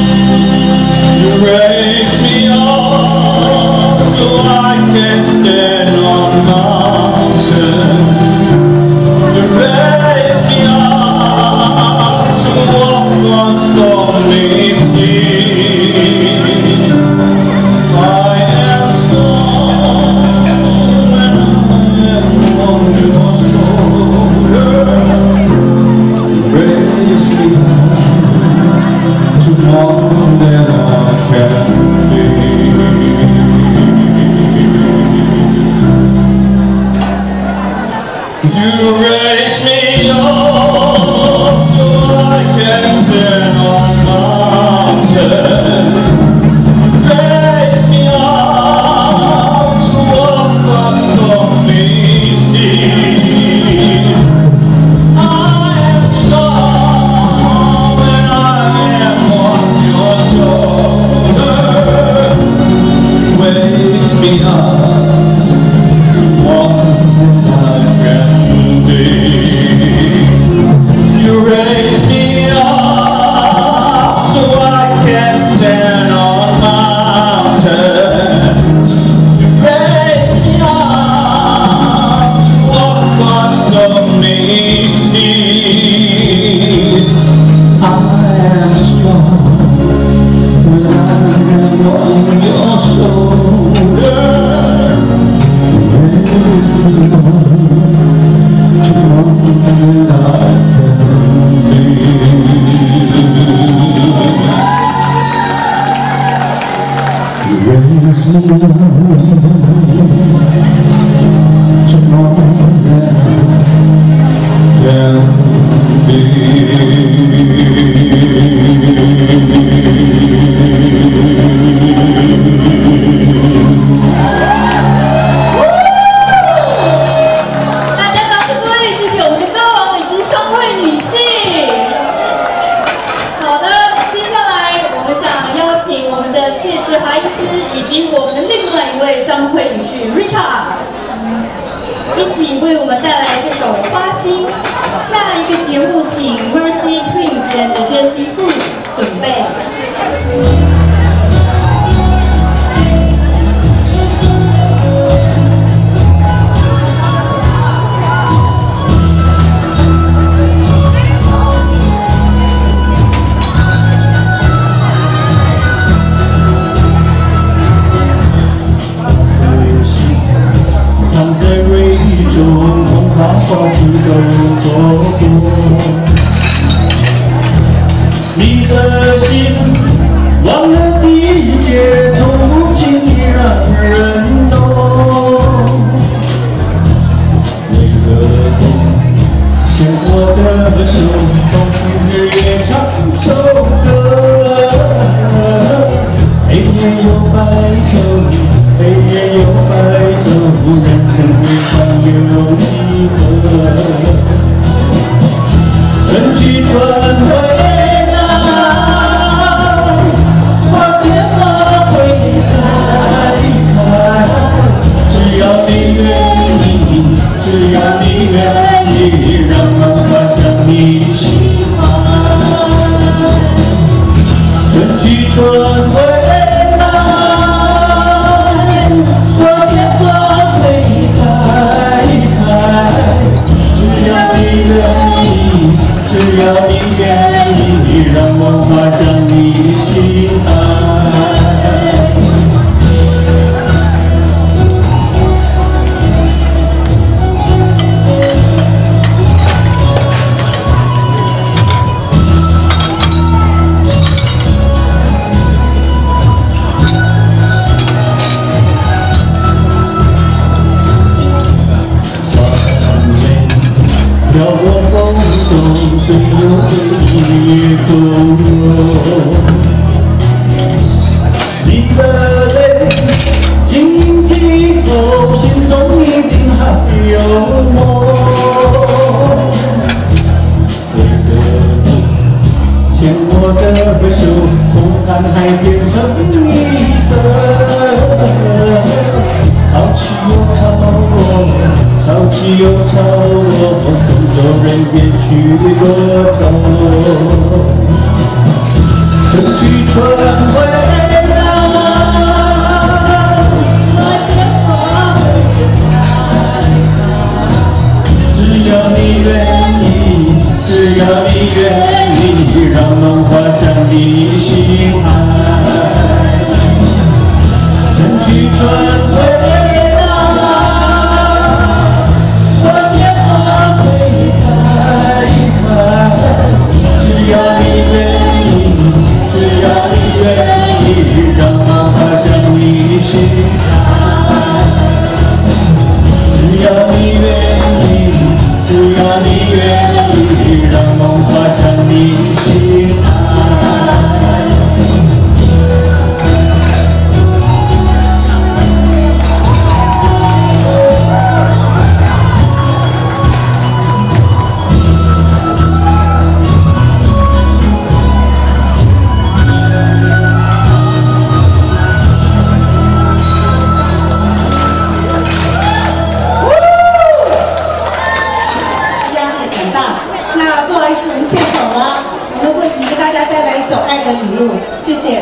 只要你愿意， 的礼物，谢谢。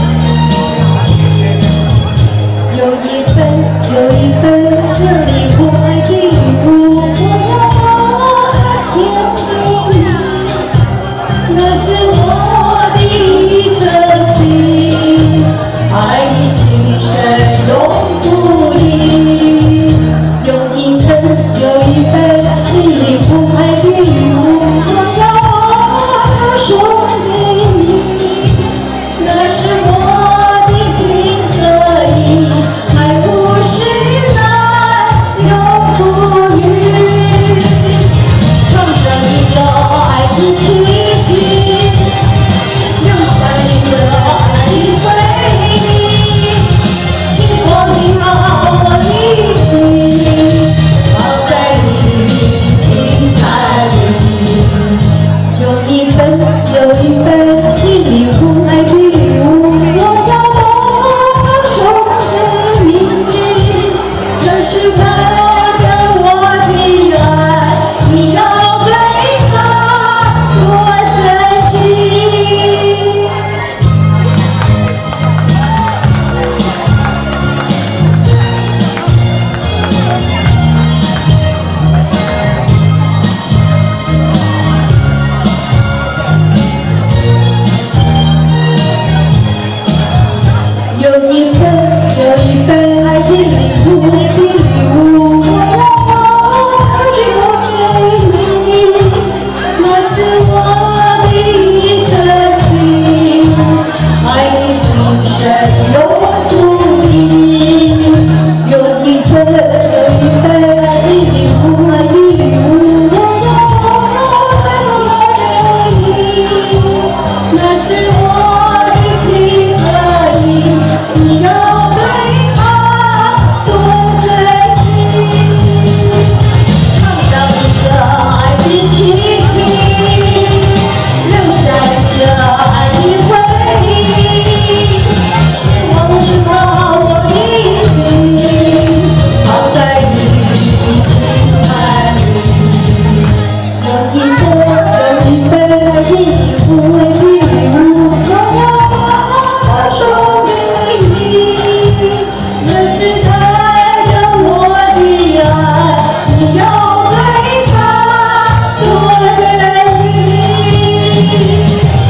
有一份，有一份热烈可爱的礼物，我要把它献给你。那是我的一颗心，爱你情深永不移。有一份，有一份热烈可爱的礼物，我要把它送给你。那是我的情和意。爱不是难，永不渝。唱上一个爱的曲题，留下一个爱的回忆。时光里把我的心放在你的心坎里。有一份，有一份的礼物，爱的礼物，我要把它送给你。这是他的我的爱，你要对他多珍惜。有一份，有一份爱的礼物，爱的礼物，我要把它送给你。那是我的一颗心，爱的情深永不移。有一份，有一份爱的礼物，爱的礼物，我要把它送给你。那是我的情和意。你要对他多珍惜，唱上一个爱的曲题，留下一个爱的回忆。时光里把我的心放在你的心坎里。有一份，有一份爱的礼物，爱的礼物，我要把它送给你。那是他的我的爱，你要对他多珍惜。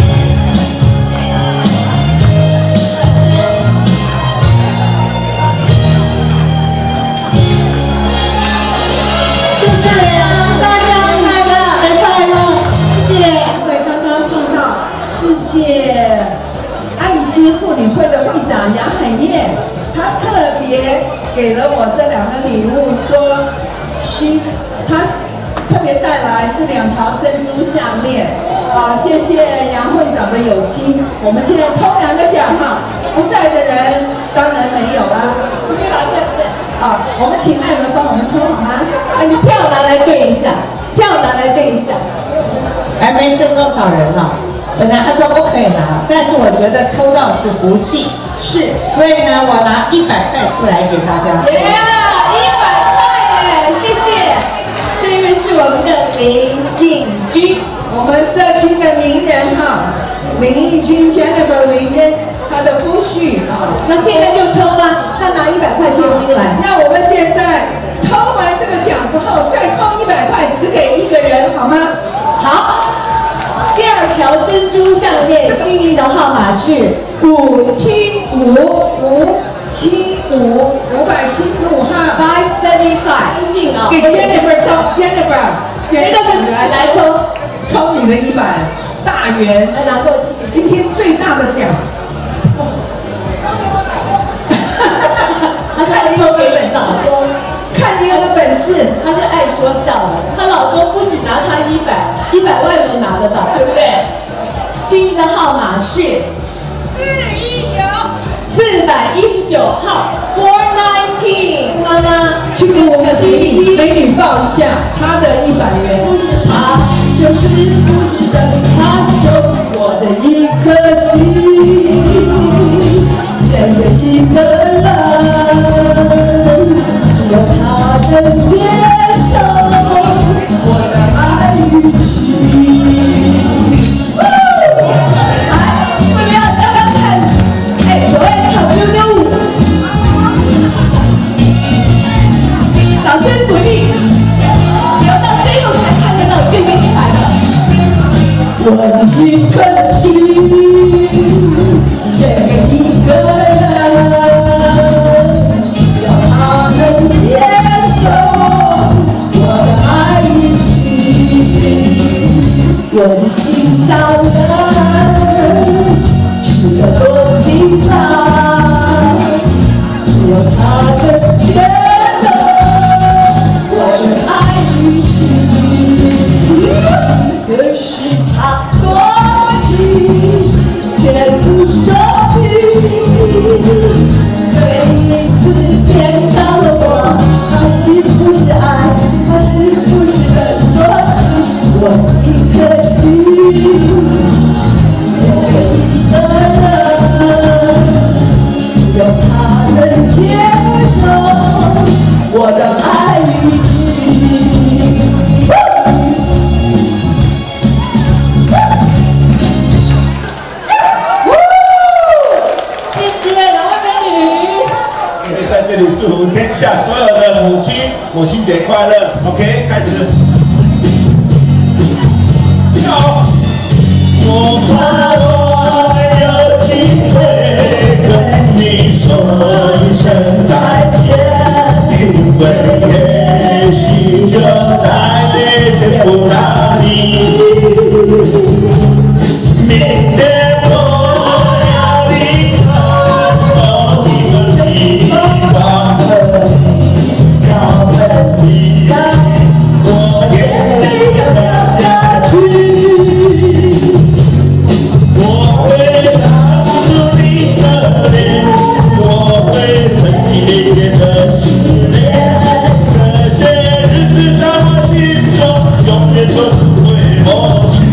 就这样，大家快乐，快乐，谢谢。 会刚刚碰到世界爱心妇女会的会长杨海燕，她特别给了我这两个礼物，说需她特别带来是两条珍珠项链。啊，谢谢杨会长的有心。我们现在抽两个奖哈，不在的人当然没有啦。啊，我们请艾伦帮我们抽好吗？ 哎，你票拿来对一下，票拿来对一下。 还没剩多少人呢。本来他说不可以拿，但是我觉得抽到是福气， 是， 所以呢，我拿一百块出来给大家。 耶，一百块耶，谢谢。这位是我们的林应君， 我们社区的名人哈，林应君 Jennifer 林跟他的夫婿啊。 那现在就抽吧，他拿一百块现金来。 那我们现在抽完这个奖之后，再抽一百块，只给一个人好吗？ 好。第二条珍珠项链，幸运的号码是五七五五七五五百七十五号 five seventy five， 进啊！ 给 Jennifer 抽 ，Jennifer，Jennifer 来来抽， 抽你的一百大元， 来拿过去， 今天最大的奖。 他看抽给老公， 看你有个本事， 他是爱说笑的。她老公不仅拿她一百，一百万都拿得到，对不对？幸运的号码是四一九，四百一十九号 four nineteen。妈妈去给我们美女美女报一下她的一百元。 不是他， 就是不是的，他收我的一颗心，献给一个人，只有他能接受我的爱与情。 来，为母亲节快乐 ，OK， 开始。好，我怕我有机会跟你说一声再见，因为也许就再也见不到你。明天我要离开熟悉的地方，和你要分离，我也没有掉下去。我会挡住你的脸，我会珍惜你给的思念，这些日子在我心中永远都不会抹去。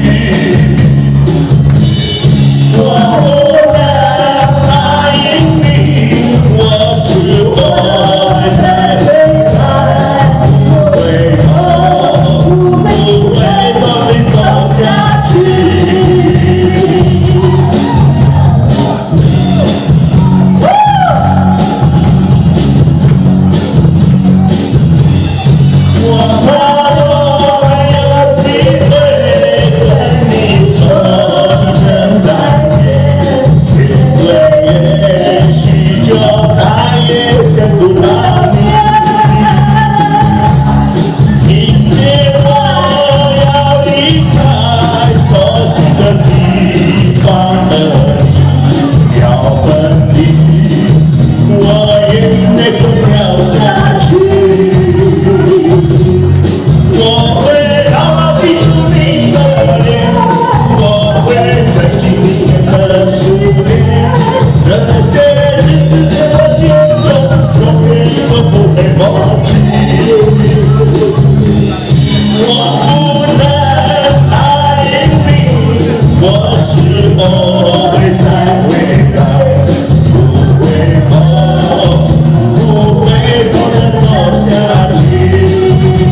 我不能答应你，我是我在回来，不回头，不回头地走下去。我怕我有机会跟你说一声再见，因为也许就再也见不到你。明天我要离开熟悉的地方，和你要分离，我眼泪都掉下去。我会牢牢记住你的脸，我会珍惜你的思念，这些日子在我心中永远都不会抹去。我不能答应你，我是我会再回来，不回头，不回头地走下去。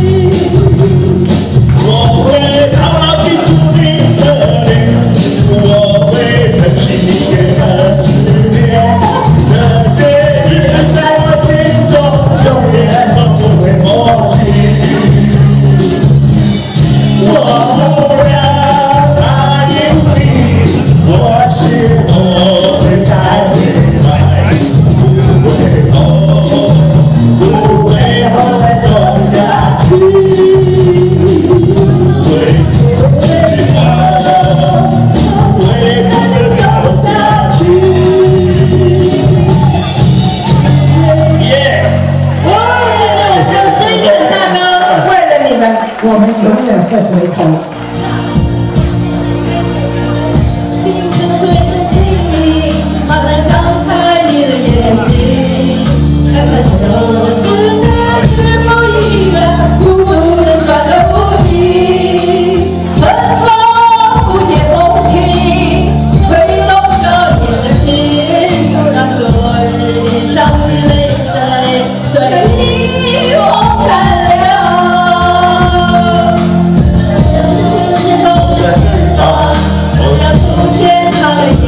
我会牢牢记住你的脸，我会珍惜你给的思念，这些日子在我心中永远都不会抹去。我不要答应你，我是我会再回来，不回头，不回头地走下去。 我们永远会回头。 听着水的声音，慢慢张开你的眼睛，看看这世界是否依然不能转个不停，春风不解风情，吹动着你的心，让昨日伤的泪水随你往干了。我要出现在。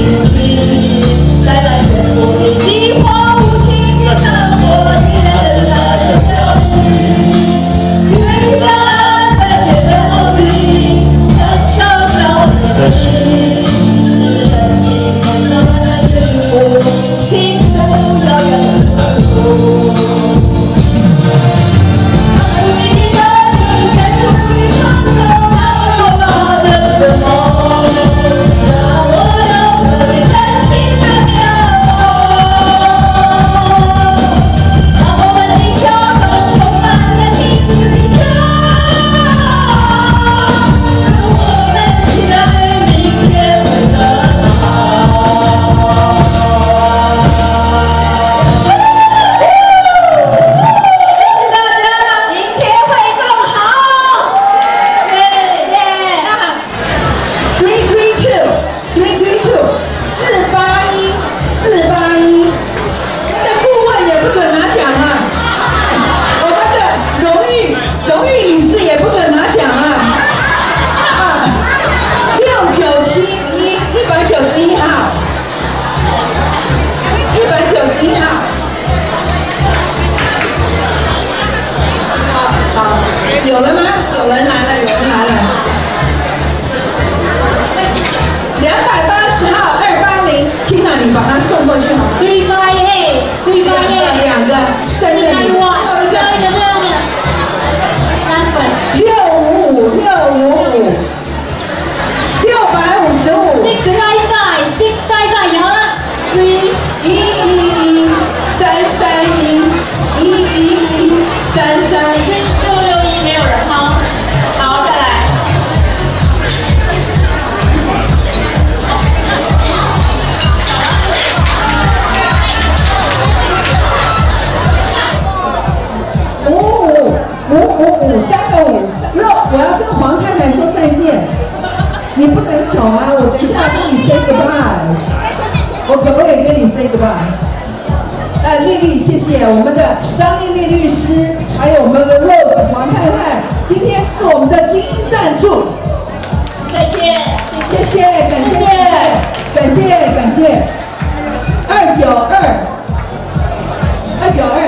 好啊，我等一下跟你 say goodbye， 我可不可以跟你 say goodbye？ 呃，丽丽，谢谢我们的张丽丽律师，还有我们的 Rose 黄太太，今天是我们的精英赞助。 再见， 谢谢，感谢，感谢，感谢。二九二，二九二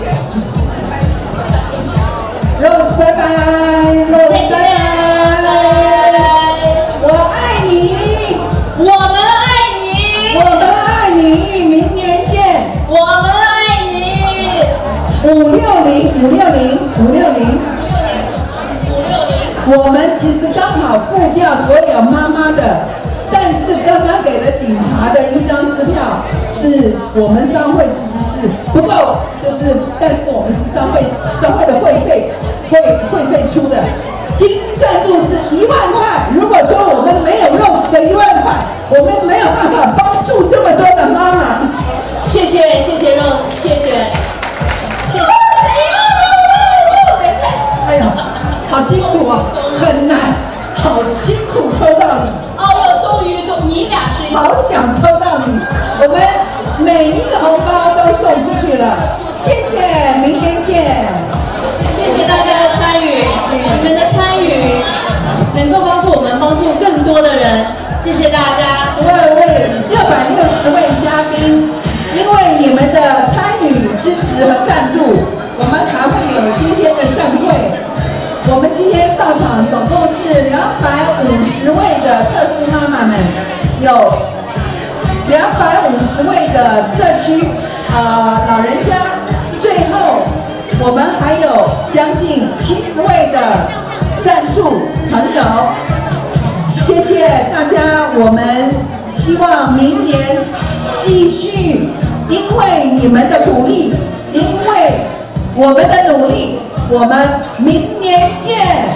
，Rose 拜拜 ，Rose 拜拜，我爱你， 我们爱你， 我们爱你，明年见， 我们爱你， 五六零，五六零，五六零。我们其实刚好付掉所有妈妈的，但是刚刚给了警察的一张支票，是我们商会其实是不够，就是但是我们是商会商会的会费会会费出的，精英赞助是一万块。如果说我们没有 Rose 的一万块，我们没有办法帮助这么多的妈妈。 谢谢谢谢 Rose， 谢谢，谢谢。 哎呀，好辛苦啊，很难，好辛苦抽到你。 哦哟，终于就你俩是一。 好想抽到你，我们每一个红包都送出去了，谢谢，明天见。 谢谢大家的参与，你们的参与能够帮助我们帮助更多的人，谢谢大家。 十二位六百六十位嘉宾，因为你们的参与、支持和赞助，我们才会有今天的盛会。我们今天到场总共是两百五十位的特殊妈妈们，有两百五十位的社区呃老人家，最后我们还有将近七十位的赞助朋友，谢谢大家。我们希望明年继续，因为你们的鼓励，因为我们的努力。我们明年见。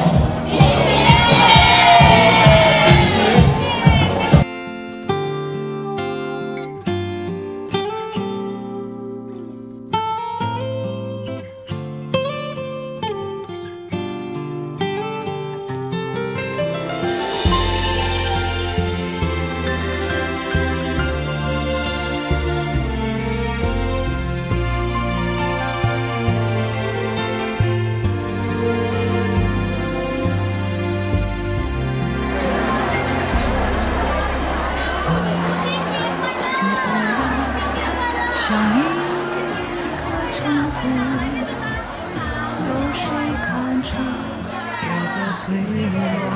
像一颗尘土，有谁看出我的脆弱？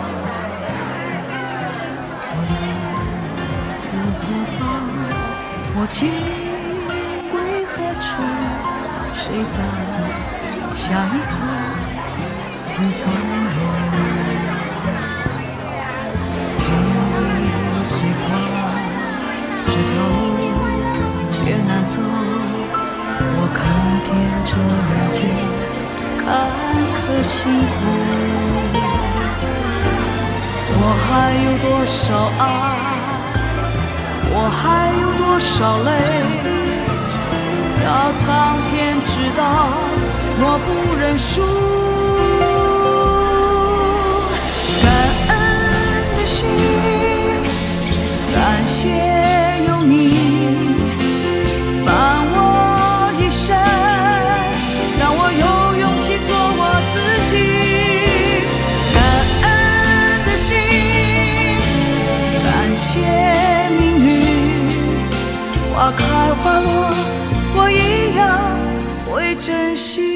我来自何方？我今归何处？谁在下一刻呼唤我？天地虽宽，这条路却难走，我看遍这人间坎坷辛苦，我还有多少爱，我还有多少泪，要苍天知道，我不认输。感恩的心，感谢有你。花开花落，我一样会珍惜。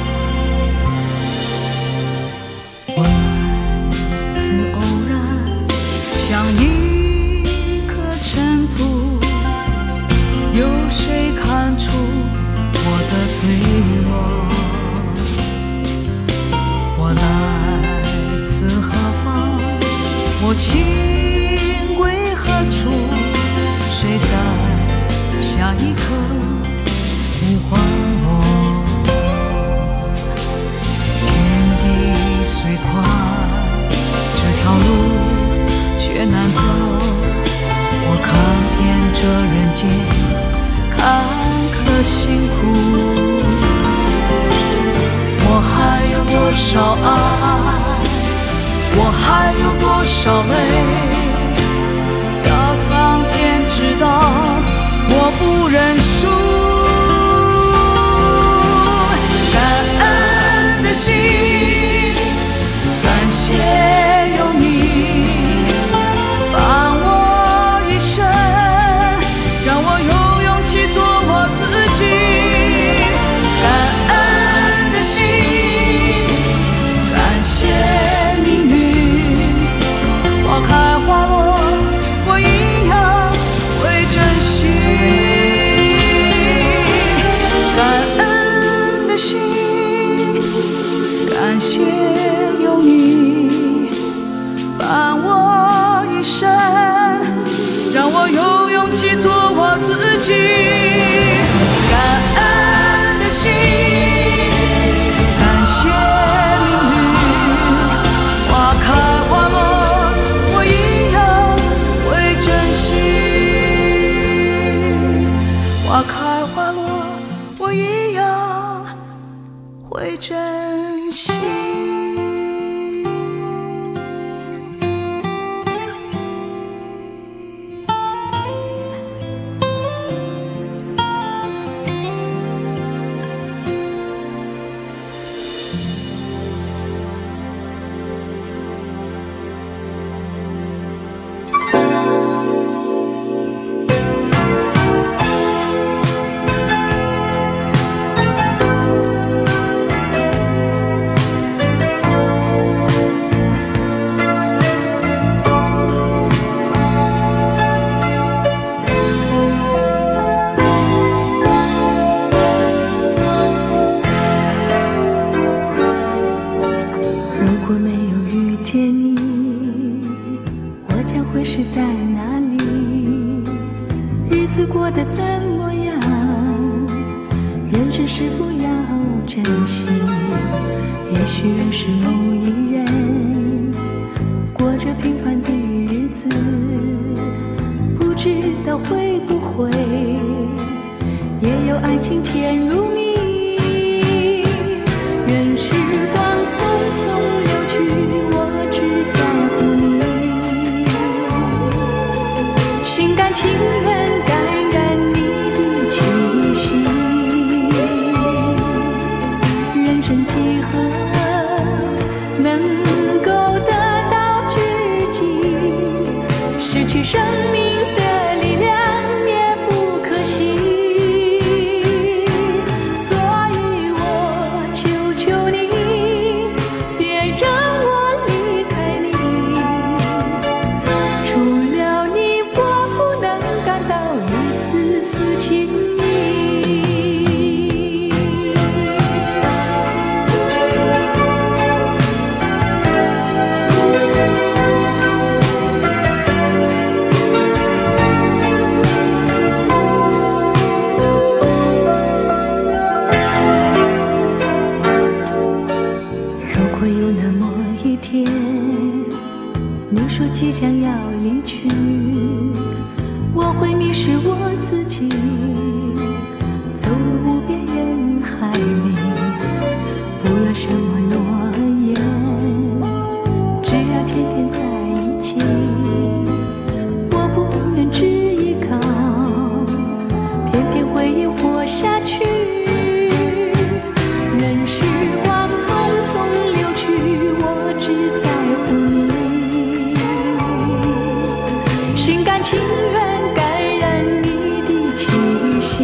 我来自偶然， 的辛苦，我还有多少爱，我还有多少泪，要苍天知道，我不认输。感恩的心，感谢有你伴我一生，让我有勇气做我自己。感恩的心，感谢命运，花开花落，我一样会珍惜。感恩的心，感谢有你伴我一生，让我有勇气做我自己。感恩的心，感谢命运，花开花落，我一样会珍惜。花开花落，我一样会珍惜。 心甘情愿感染你的气息。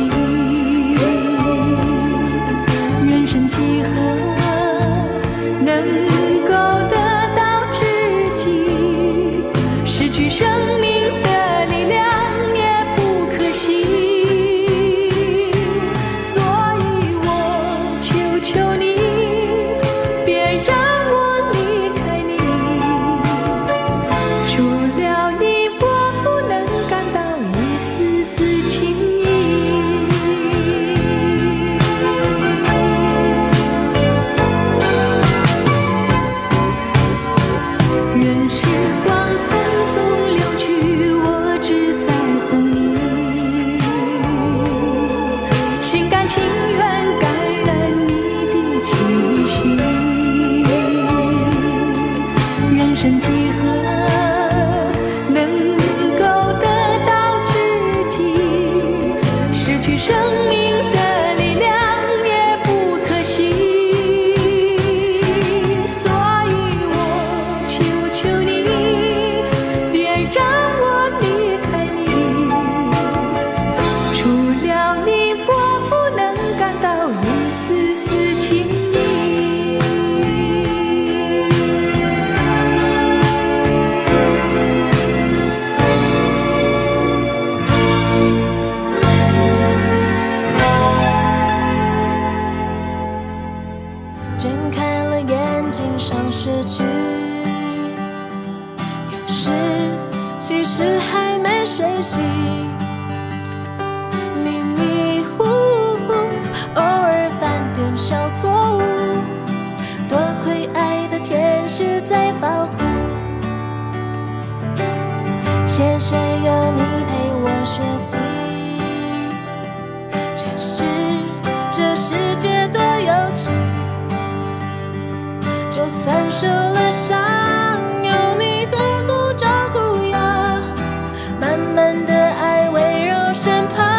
谢谢有你陪我学习，认识这世界多有趣。就算受了伤，有你呵护照顾呀，满满的爱围绕身旁。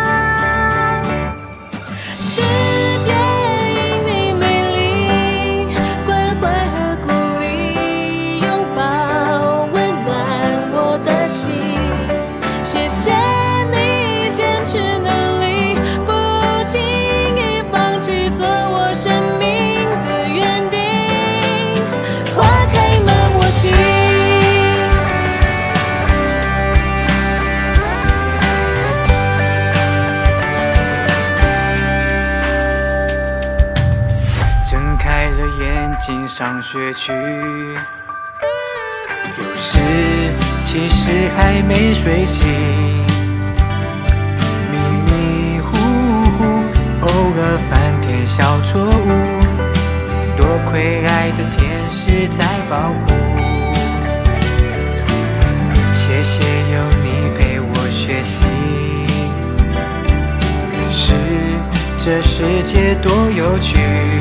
世界因你美丽，关怀和鼓励，拥抱温暖我的心。谢谢你坚持努力，不轻易放弃，做我生命的园丁。花开满我心。睁开了眼睛上学去，有时其实还没睡醒，迷迷糊糊，偶尔犯点小错误，多亏爱的天使在保护。谢谢有你陪我学习，认识这世界多有趣。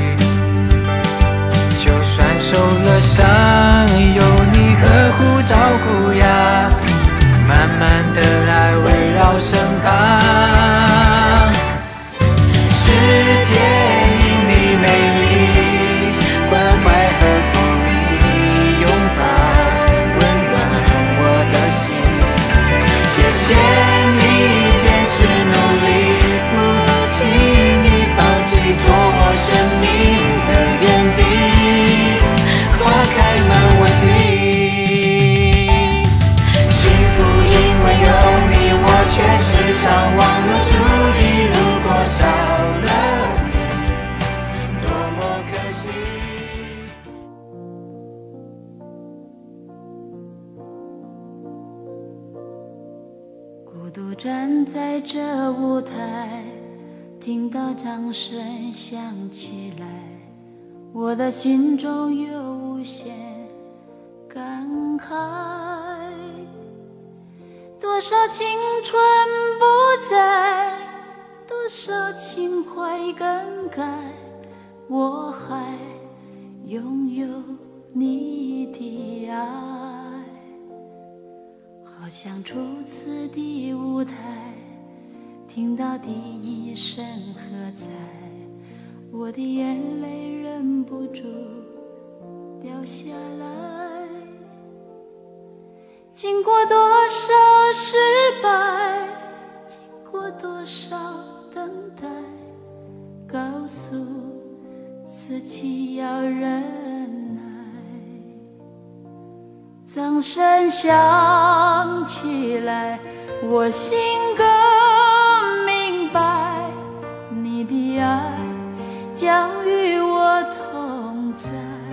就算受了伤，有你呵护照顾呀，满满的爱围绕身旁。世界因你美丽，关怀和鼓励，拥抱温暖我的心。谢谢你坚持努力，不轻易放弃，做我生命的园丁。花开满我心，幸福因为有你，我却时常忘了注意。如果少了你，多么可惜。孤独站在这舞台，听到掌声响起来，我的心中有无限感慨。多少青春不在，多少情怀更改，我还拥有你的爱。好像初次的舞台，听到第一声喝彩，我的眼泪忍不住掉下来。经过多少失败，经过多少等待，告诉自己要忍耐。掌声响起来，我心更明白，你的爱将与我同在。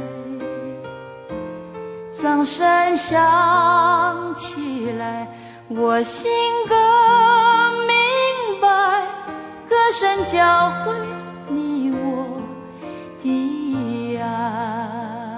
掌声响起来，我心更明白，歌声教会你我的爱。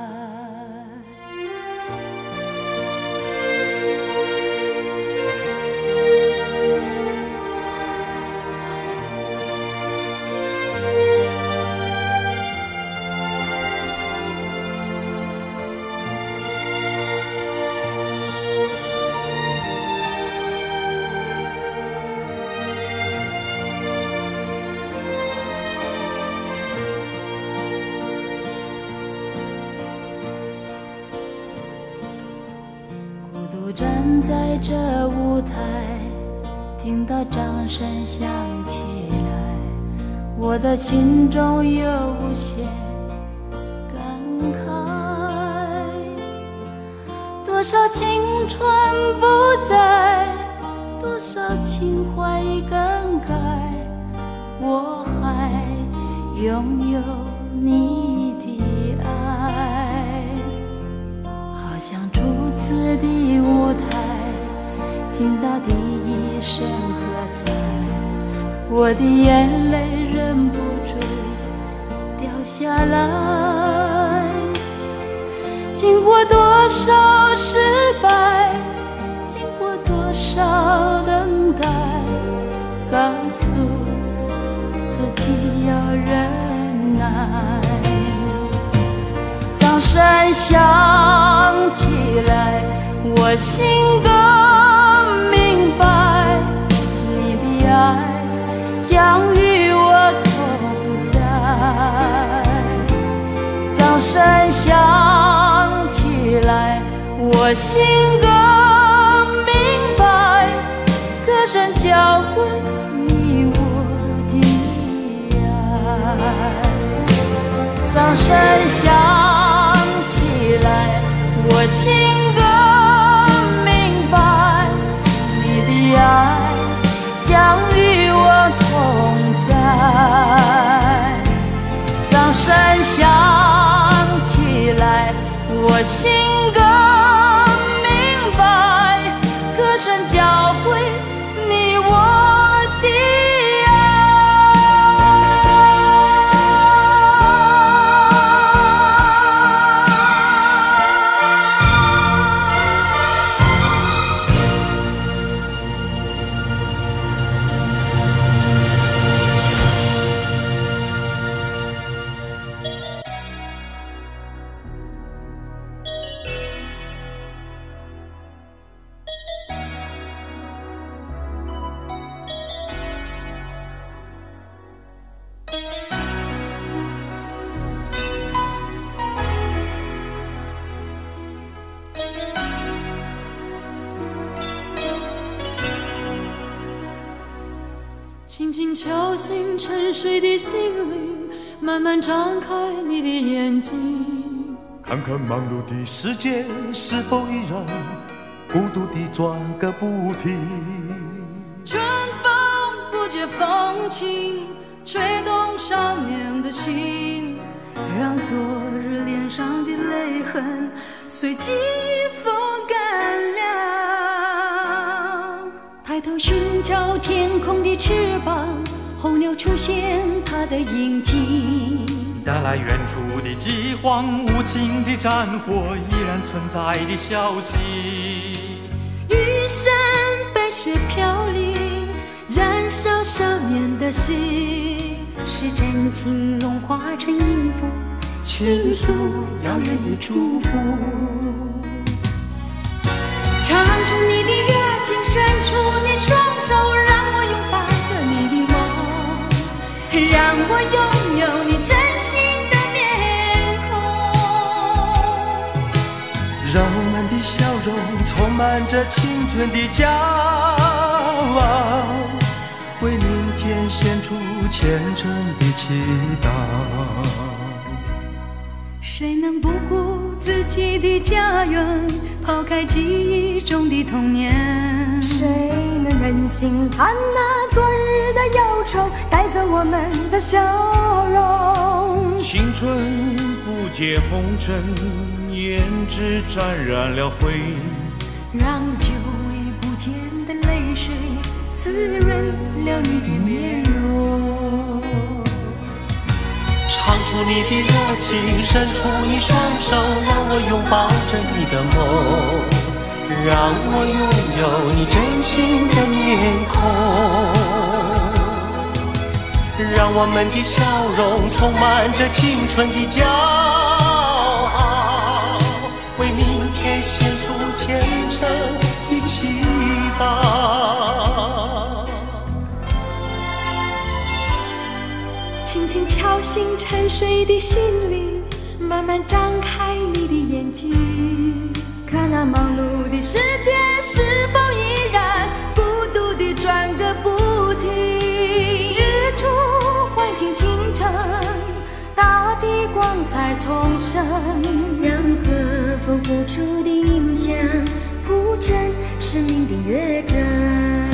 站在这舞台，听到掌声响起来，我的心中有无限感慨。多少青春不在，多少情怀更改，我还拥有你的爱。好像初次的舞台，听到第一声喝彩，我的眼泪忍不住掉下来。经过多少失败，经过少等待，告诉自己要忍耐。早晨想起来，我心更明白，你的爱将与我同在。早晨想起来，我心更明白，歌声教会你我的爱。早晨想起来，我心更明白，你的爱将与我同在。早晨想起来，我心更明白，歌声教会你我的轻轻敲醒沉睡的心灵，慢慢张开你的眼睛， 看看忙碌的世界是否依然孤独地转个不停。 春风不解风情，吹动少年的心，让昨日脸上的泪痕随季风干了。抬头寻找天空的翅膀，候鸟出现它的影迹， 带来远处的饥荒，无情的战火依然存在的消息。 玉山白雪飘零，燃烧少年的心，是真情融化成音符，倾诉遥远的祝福。唱出你的热情，伸出你双手，让我拥抱着你的梦，让我拥有你真心的面孔， 让我们的笑容充满着青春的骄傲，为明天献出虔诚的祈祷。 谁能不顾自己的家园，抛开记忆中的童年？ 谁能忍心看那昨日的忧愁带走我们的笑容？ 青春不解红尘，胭脂沾染了灰， 让久违不见的泪水滋润了你的面容。 唱出你的热情，伸出你双手，让我拥抱着你的梦，让我拥有你真心的面孔，让我们的笑容充满着青春的骄傲，为明天献出虔诚的祈祷。 轻轻敲醒沉睡的心灵，慢慢张开你的眼睛，看那忙碌的世界是否依然孤独地转个不停。日出唤醒清晨，大地光彩重生，让和风拂出的音响铺成生命的乐章。